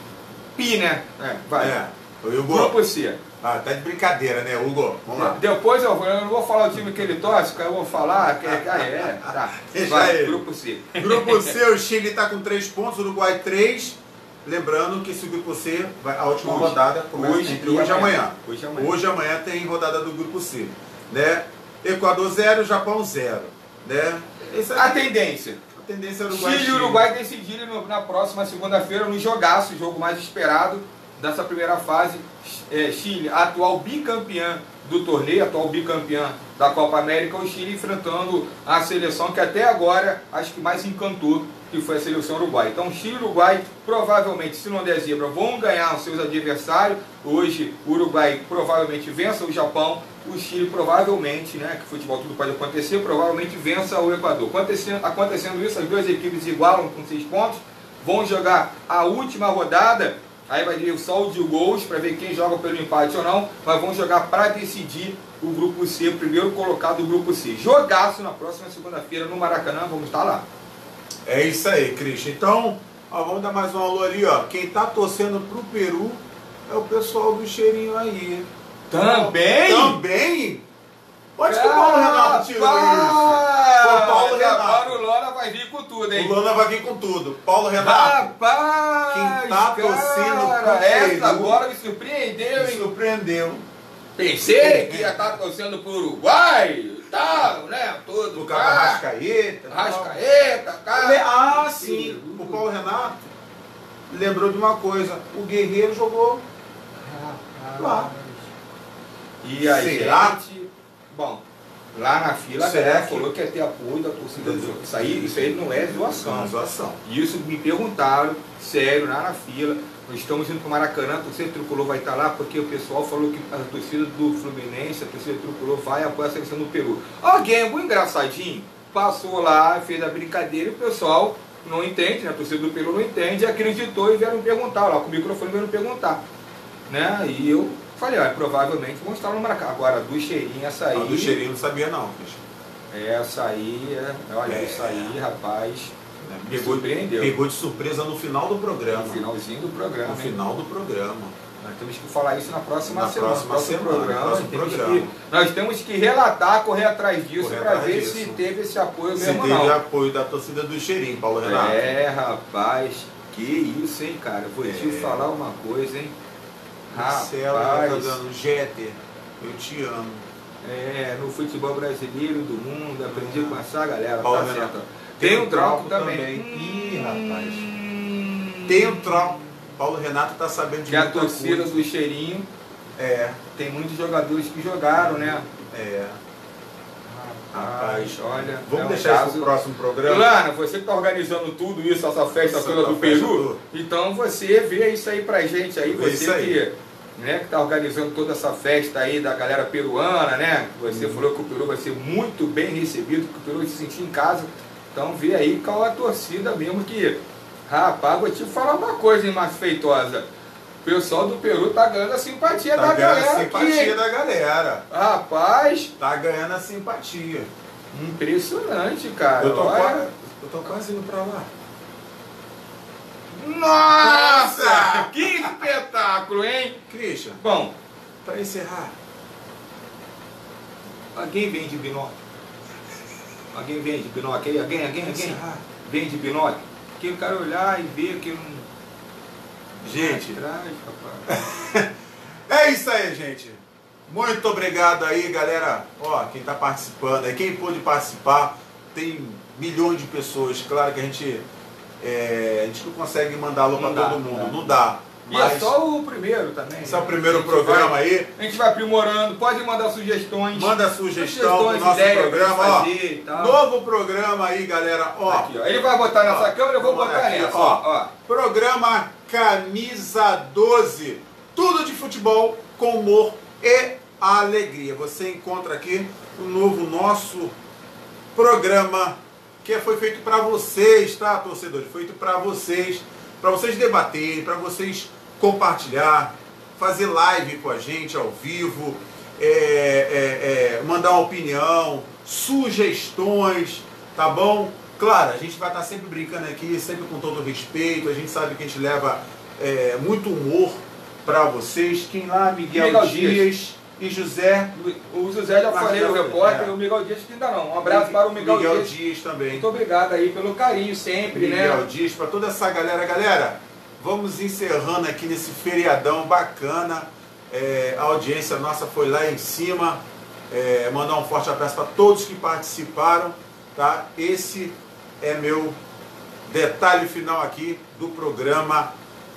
A: pi, né? É, vai.
B: É. O Hugo.
A: Grupo C.
B: Ah, tá de brincadeira, né, Hugo? Vamos lá.
A: Depois eu, eu não vou falar o time que ele torce, eu vou falar que ah, é. Tá.
B: Vai,
A: ele. Grupo C.
B: Grupo C, o Chile está com três pontos, o Uruguai três. Lembrando que esse grupo C, vai, a última hoje, rodada começa
A: hoje
B: entre hoje e amanhã. amanhã.
A: Hoje e amanhã.
B: Hoje e amanhã tem rodada do grupo C. Né? Equador zero, Japão zero. Né?
A: A tendência.
B: A tendência é Uruguai
A: Chile e Uruguai decidirem na próxima segunda-feira no jogaço, o jogo mais esperado dessa primeira fase. É, Chile, atual bicampeã do torneio, atual bicampeã da Copa América, o Chile enfrentando a seleção que até agora acho que mais encantou, que foi a seleção uruguaia. Então Chile e Uruguai provavelmente, se não der zebra, vão ganhar os seus adversários. Hoje o Uruguai provavelmente vença o Japão, o Chile provavelmente, né, que futebol tudo pode acontecer, provavelmente vença o Equador. Acontecendo, acontecendo isso, as duas equipes igualam com seis pontos, vão jogar a última rodada. Aí vai ter o saldo de gols para ver quem joga pelo empate ou não, mas vão jogar para decidir o grupo C, o primeiro colocado do grupo C. Jogaço na próxima segunda-feira no Maracanã, vamos estar lá.
B: É isso aí, Cristian. Então, ó, vamos dar mais um alô ali, ó. Quem tá torcendo pro Peru é o pessoal do Cheirinho aí.
A: Também?
B: Também? Onde que o Paulo Renato tirou isso? O Paulo Renato.
A: Agora o Lona vai vir com tudo, hein?
B: O Lona vai vir com tudo. Paulo Renato.
A: Rapaz!
B: Quem tá torcendo pro Peru.
A: Essa agora me surpreendeu, hein?
B: Me surpreendeu.
A: Pensei que ia estar torcendo pro Uruguai e tal, né? Todo.
B: O cara Arrascaeta.
A: Arrascaeta, cara.
B: Ah, sim. O Paulo Renato lembrou de uma coisa. O Guerreiro jogou lá.
A: E a
B: Será?
A: gente, bom, lá na fila a galera falou que ia ter apoio da torcida do isso aí, isso aí não é zoação.
B: Não é zoação.
A: Isso me perguntaram, sério, lá na fila. Nós estamos indo para o Maracanã, a torcida tricolor vai estar lá, porque o pessoal falou que a torcida do Fluminense, a torcida tricolor vai apoiar a seleção do Peru. Alguém, um engraçadinho, passou lá, fez a brincadeira e o pessoal não entende, né? A torcida do Peru não entende, acreditou e vieram me perguntar, lá com o microfone vieram me perguntar. Né? E eu falei, olha, provavelmente vão estar no Maracanã. Agora, do Cheirinho, essa aí...
B: A do Cheirinho não sabia não, Cristian.
A: Essa aí, é, olha, é. Isso aí, rapaz, me
B: pegou,
A: surpreendeu.
B: Pegou de surpresa no final do programa.
A: No finalzinho do programa.
B: No
A: hein?
B: final do programa.
A: Nós temos que falar isso na próxima
B: na
A: semana.
B: Próxima
A: próximo
B: semana
A: programa,
B: próximo
A: temos
B: programa.
A: Que, nós temos que relatar, correr atrás disso para ver
B: disso.
A: se teve esse apoio
B: se
A: mesmo
B: teve
A: não.
B: apoio da torcida do Cheirinho, Paulo Renato.
A: É, rapaz, que isso, hein, cara. Vou
B: é.
A: te falar uma coisa, hein.
B: Marcelo,
A: rapaz.
B: tá dando Jeter, eu te amo.
A: É, no futebol brasileiro do mundo, aprendi com essa galera,
B: Paulo
A: tá
B: Renato.
A: certo. Tem, Tem um Trauco também.
B: também.
A: Hum,
B: Ih, rapaz. Tem um Trauco. Paulo Renato tá sabendo de
A: que a
B: muita
A: torcida
B: coisa.
A: do Cheirinho.
B: É.
A: Tem muitos jogadores que jogaram, né?
B: É. Rapaz,
A: olha.
B: Vamos
A: é um
B: deixar
A: caso...
B: isso pro próximo programa?
A: Lana, você que tá organizando tudo isso, essa festa
B: Isso,
A: toda do
B: festa
A: Peru,
B: tudo.
A: então você vê isso aí pra gente aí,
B: Vê
A: você
B: aí.
A: que, né, que tá organizando toda essa festa aí da galera peruana, né? Você hum. falou que o Peru vai ser muito bem recebido, que o Peru vai se sentir em casa. Então vê aí qual a torcida mesmo que, rapaz, vou te falar uma coisa, hein, Márcio Feitosa. O pessoal do Peru tá ganhando a simpatia
B: tá
A: da
B: ganhando
A: galera
B: a simpatia
A: aqui.
B: da galera.
A: Rapaz.
B: Tá ganhando a simpatia.
A: Impressionante, cara.
B: Eu tô,
A: Olha.
B: quase, eu tô quase indo pra lá.
A: Nossa!
B: Nossa!
A: Que espetáculo, hein?
B: Christian,
A: Bom,
B: para encerrar,
A: alguém vende binóculo? Alguém vende binóculo aí? Alguém, alguém, alguém? Vende binóculo? Que o cara olhar e ver que não...
B: Gente,
A: Atrás, rapaz.
B: é isso aí, gente. Muito obrigado aí, galera. Ó, quem tá participando aí, quem pôde participar, tem milhões de pessoas. Claro que a gente, é, a gente não consegue mandar alô para todo mundo, não, não dá.
A: E é só o primeiro também.
B: Esse é o primeiro programa
A: vai,
B: aí.
A: A gente vai aprimorando, pode mandar sugestões.
B: Manda sugestão do nosso programa, ó. Novo programa aí, galera. Ó,
A: aqui, ó. Ele vai botar nessa ó, câmera, eu vou botar
B: aqui,
A: nessa.
B: Ó, ó. Programa Camisa doze. Tudo de futebol com humor e alegria. Você encontra aqui o novo nosso programa que foi feito para vocês, tá, torcedores? Feito para vocês, para vocês debaterem, para vocês compartilhar, fazer live com a gente ao vivo, é, é, é, mandar uma opinião, sugestões, tá bom? Claro, a gente vai estar sempre brincando aqui, sempre com todo respeito, a gente sabe que a gente leva é, muito humor para vocês. Quem lá? Miguel, Miguel Dias, Dias e José.
A: O José já falei, o repórter, é. O Miguel Dias que ainda não. Um abraço para o Miguel,
B: Miguel
A: Dias.
B: Dias também.
A: Muito obrigado aí pelo carinho sempre,
B: Miguel
A: né?
B: Miguel Dias, para toda essa galera. Galera, vamos encerrando aqui nesse feriadão bacana. É, a audiência nossa foi lá em cima. É, mandar um forte abraço para todos que participaram. Tá? Esse é meu detalhe final aqui do programa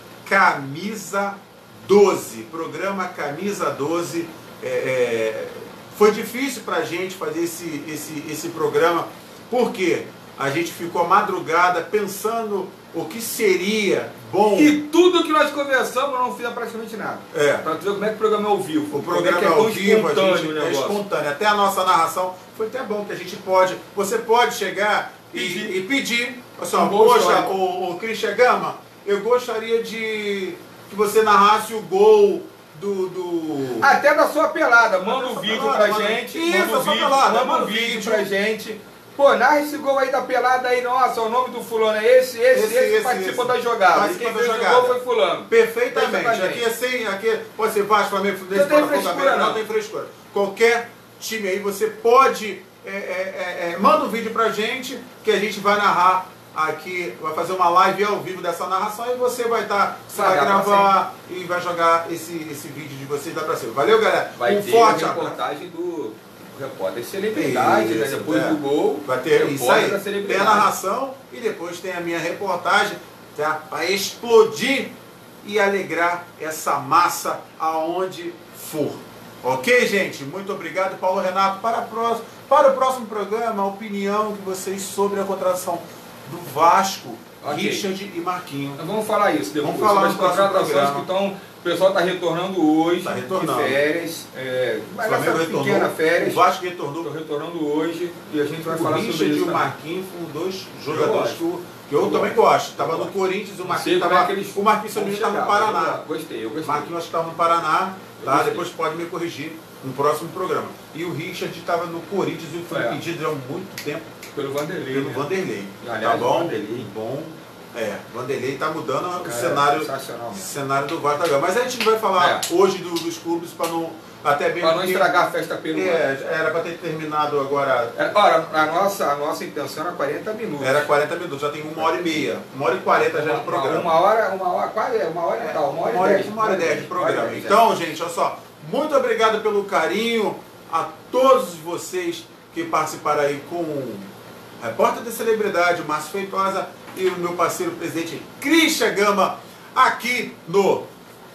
B: Camisa doze. Programa Camisa doze. É, é, foi difícil para a gente fazer esse, esse, esse programa, porque a gente ficou a madrugada pensando o que seria bom.
A: E tudo que nós conversamos não fizemos praticamente nada.
B: É.
A: Para tu ver como é que o programa é ao vivo.
B: O programa é, é ao vivo, a gente é espontâneo. Até a nossa narração foi até bom, que a gente pode, você pode chegar pedir. E, e pedir, assim, um poxa, o, o Christian Gama, eu gostaria de que você narrasse o gol do, do...
A: Até da sua pelada, manda um vídeo
B: pelada,
A: pra
B: manda...
A: gente.
B: Isso,
A: manda um vídeo,
B: pelada,
A: manda um vídeo pra gente. Pô, narra esse gol aí da pelada aí, nossa, o nome do fulano é esse, esse, esse, esse, esse participou da jogada.
B: Participa
A: quem fez
B: da jogada.
A: O gol foi fulano.
B: Perfeitamente. Aqui é sem, aqui pode ser Vasco, Flamengo, Fluminense,
A: não tem frescura, não.
B: não tem frescura. Qualquer time aí, você pode, é, é, é, manda um vídeo pra gente, que a gente vai narrar aqui, vai fazer uma live ao vivo dessa narração e você vai estar, você vai, vai gravar e vai jogar esse, esse vídeo de vocês, dá pra cima. Valeu, galera?
A: Vai
B: um
A: ter
B: forte
A: a reportagem do repórter celebridade,
B: isso,
A: né? Depois
B: é.
A: do gol,
B: vai ter isso aí. Tem a narração e depois tem a minha reportagem, tá? Para explodir e alegrar essa massa aonde for. Ok, gente? Muito obrigado, Paulo Renato. Para, pro, para o próximo programa, a opinião de vocês sobre a contratação do Vasco, okay. Richard e Marquinhos.
A: Então vamos falar isso depois.
B: Vamos falar
A: das contratações que estão. O pessoal está retornando hoje,
B: tá retornando.
A: de férias. É,
B: o Flamengo retornou,
A: pequena férias.
B: O Vasco retornou.
A: Estou retornando hoje e a gente vai
B: o
A: falar
B: Richard
A: sobre isso.
B: O Richard e o Marquinhos foram dois jogadores que eu, que eu, eu também gosto. Estava no Corinthians, o Marquinhos estava. É o Marquinhos estava no Paraná.
A: Eu gostei, eu gostei.
B: O Marquinhos acho que estava no Paraná. Tá? Depois pode me corrigir no próximo programa. E o Richard estava no Corinthians e foi é. pedido há muito tempo.
A: Pelo Vanderlei.
B: Pelo
A: né?
B: Vanderlei.
A: Aliás,
B: tá bom?
A: Vanderlei.
B: Bom. É, Vanderlei está mudando
A: Cara,
B: o cenário,
A: é
B: cenário do Vasco da Gama. Mas a gente não vai falar é. hoje do, dos clubes para não. Até bem
A: para não estragar a festa pelo
B: é, era para ter terminado agora.
A: É, ora, a nossa, a nossa intenção era quarenta minutos.
B: Era quarenta minutos, já tem uma hora e meia. Uma hora e quarenta já de programa.
A: Uma hora, uma hora, quase uma hora e tal, uma hora e dez.
B: Uma hora e dez de programa. Então, gente, olha só. Muito obrigado pelo carinho a todos vocês que participaram aí com o repórter da celebridade, o Márcio Feitosa, e o meu parceiro presidente Christian Gama, aqui no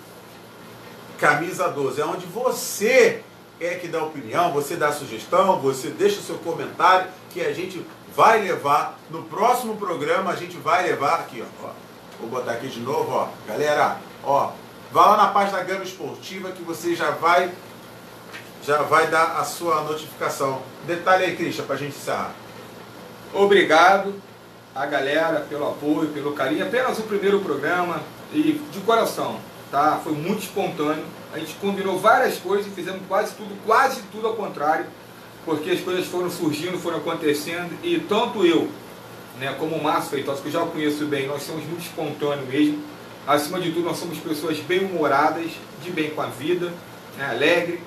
B: Camisa doze, é onde você é que dá opinião, você dá sugestão, você deixa o seu comentário, que a gente vai levar no próximo programa, a gente vai levar aqui, ó, ó vou botar aqui de novo, ó, galera, ó, vá lá na página da Gama Esportiva que você já vai já vai dar a sua notificação. Detalhe aí, Christian, pra gente encerrar.
A: Obrigado a galera pelo apoio, pelo carinho. Apenas o primeiro programa e de coração, tá? Foi muito espontâneo. A gente combinou várias coisas e fizemos quase tudo, quase tudo ao contrário, porque as coisas foram surgindo, foram acontecendo e tanto eu, né, como o Márcio Feitosa, que eu já o conheço bem, nós somos muito espontâneos mesmo. Acima de tudo, nós somos pessoas bem-humoradas, de bem com a vida, né, alegre.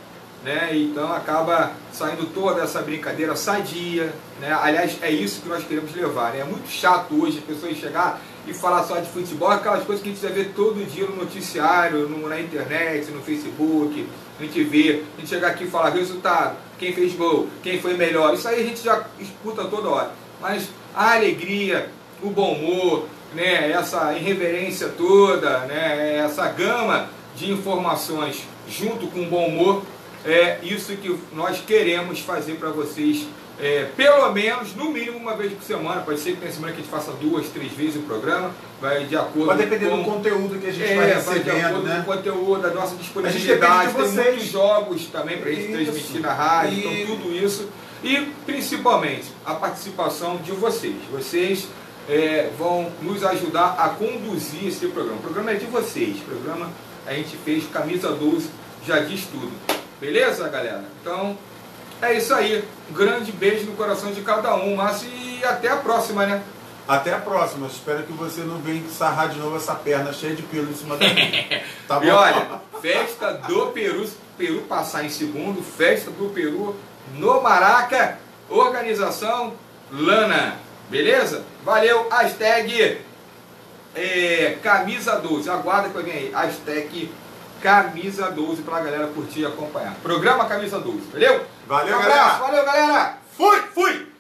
A: né? Então acaba saindo toda essa brincadeira sadia, né? Aliás, é isso que nós queremos levar, né? É muito chato hoje as pessoas chegar e falar só de futebol, aquelas coisas que a gente já vê todo dia no noticiário, no, na internet, no Facebook, a gente vê, a gente chegar aqui e falar resultado, quem fez gol, quem foi melhor, isso aí a gente já escuta toda hora, mas a alegria, o bom humor, né, essa irreverência toda, né, essa gama de informações junto com o bom humor, é isso que nós queremos fazer para vocês, é, pelo menos, no mínimo uma vez por semana. Pode ser que tenha semana que a gente faça duas, três vezes o programa, vai de acordo
B: Vai depender
A: com
B: do conteúdo que a gente
A: é,
B: vai
A: vai de
B: recebendo,
A: acordo
B: né?
A: com o conteúdo, da nossa
B: A gente
A: disponibilidade,
B: depende de
A: tem
B: vocês.
A: muitos jogos também para a gente
B: Isso.
A: transmitir na rádio,
B: E-
A: então tudo isso, e principalmente a participação de vocês. Vocês é, vão nos ajudar a conduzir esse programa. O programa é de vocês, o programa a gente fez camisa doze, já diz tudo. Beleza, galera? Então, é isso aí. Um grande beijo no coração de cada um, Márcio, e até a próxima, né?
B: Até a próxima. Espero que você não venha sarrar de novo essa perna cheia de pelo em cima da minha. Tá bom?
A: E olha, festa do Peru, Peru passar em segundo, festa do Peru no Maraca, organização Lana. Beleza? Valeu, hashtag é, camisa doze. Aguarda que vai vir aí. Hashtag camisa doze pra galera curtir e acompanhar. Programa Camisa doze. Valeu?
B: Valeu,
A: Um abraço,
B: galera.
A: valeu, galera. Fui, fui.